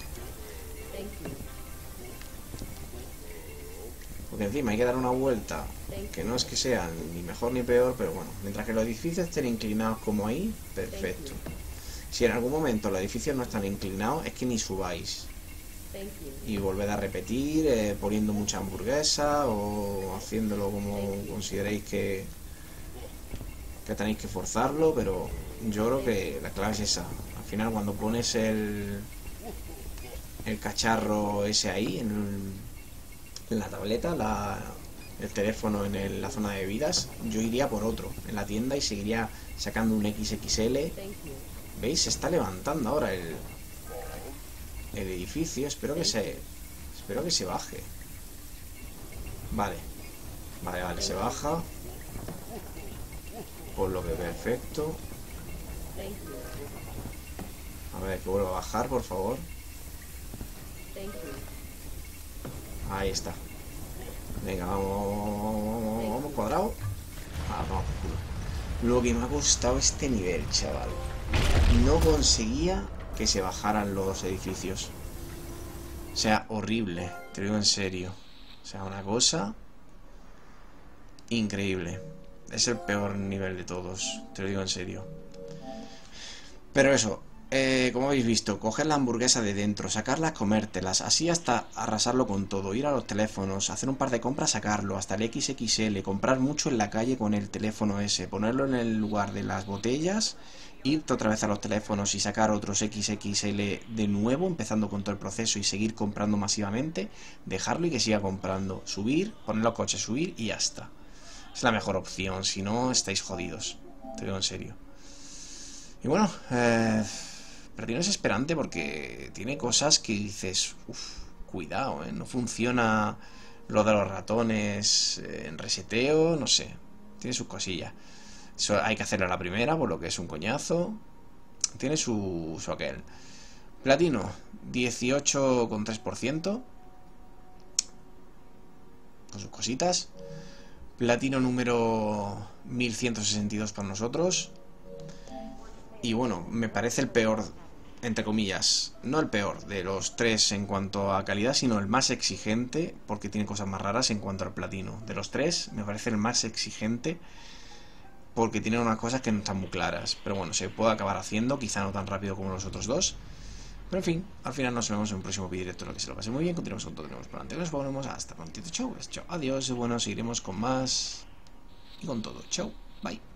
Porque encima hay que dar una vuelta que no es que sea ni mejor ni peor, pero bueno, mientras que los edificios estén inclinados como ahí, perfecto. Si en algún momento los edificios no están inclinados, es que ni subáis. Y volver a repetir, eh, poniendo mucha hamburguesa o haciéndolo como consideréis que, que tenéis que forzarlo, pero yo creo que la clave es esa. Al final, cuando pones el, el cacharro ese ahí, en, el, en la tableta, la, el teléfono en el, la zona de bebidas, yo iría por otro en la tienda y seguiría sacando un equis equis ele. ¿Veis? Se está levantando ahora el... el edificio. Espero que se espero que se baje. Vale, vale, vale, se baja, por lo que perfecto. A ver, que vuelva a bajar, por favor. Ahí está. Venga, vamos, vamos, vamos, vamos, cuadrado. Ah, vamos, lo que me ha costado este nivel, chaval. No conseguía que se bajaran los edificios. O sea, horrible, te lo digo en serio. O sea, una cosa increíble. Es el peor nivel de todos, te lo digo en serio. Pero eso, eh, como habéis visto, coger la hamburguesa de dentro, sacarlas, comértelas, así hasta arrasarlo con todo, ir a los teléfonos, hacer un par de compras, sacarlo, hasta el equis equis ele, comprar mucho en la calle con el teléfono ese, ponerlo en el lugar de las botellas, irte otra vez a los teléfonos y sacar otros equis equis ele de nuevo, empezando con todo el proceso y seguir comprando masivamente, dejarlo y que siga comprando, subir, poner los coches, subir y ya está. Es la mejor opción, si no estáis jodidos, te lo digo en serio. Y bueno, eh, pero no es esperante porque tiene cosas que dices, uff, cuidado, eh, no funciona lo de los ratones eh, en reseteo, no sé, tiene sus cosillas. Eso hay que hacerlo a la primera, por lo que es un coñazo. Tiene su, su aquel. Platino, dieciocho coma tres por ciento. Con sus cositas. Platino número mil ciento sesenta y dos para nosotros. Y bueno, me parece el peor, entre comillas, no el peor de los tres en cuanto a calidad, sino el más exigente, porque tiene cosas más raras en cuanto al platino. De los tres, me parece el más exigente, porque tiene unas cosas que no están muy claras. Pero bueno, se puede acabar haciendo, quizá no tan rápido como los otros dos. Pero en fin, al final nos vemos en un próximo vídeo directo, lo que se lo pase muy bien, continuamos con todo lo que tenemos por delante. Nos ponemos hasta prontito, chau, chau, adiós, y bueno, seguiremos con más y con todo, chau, bye.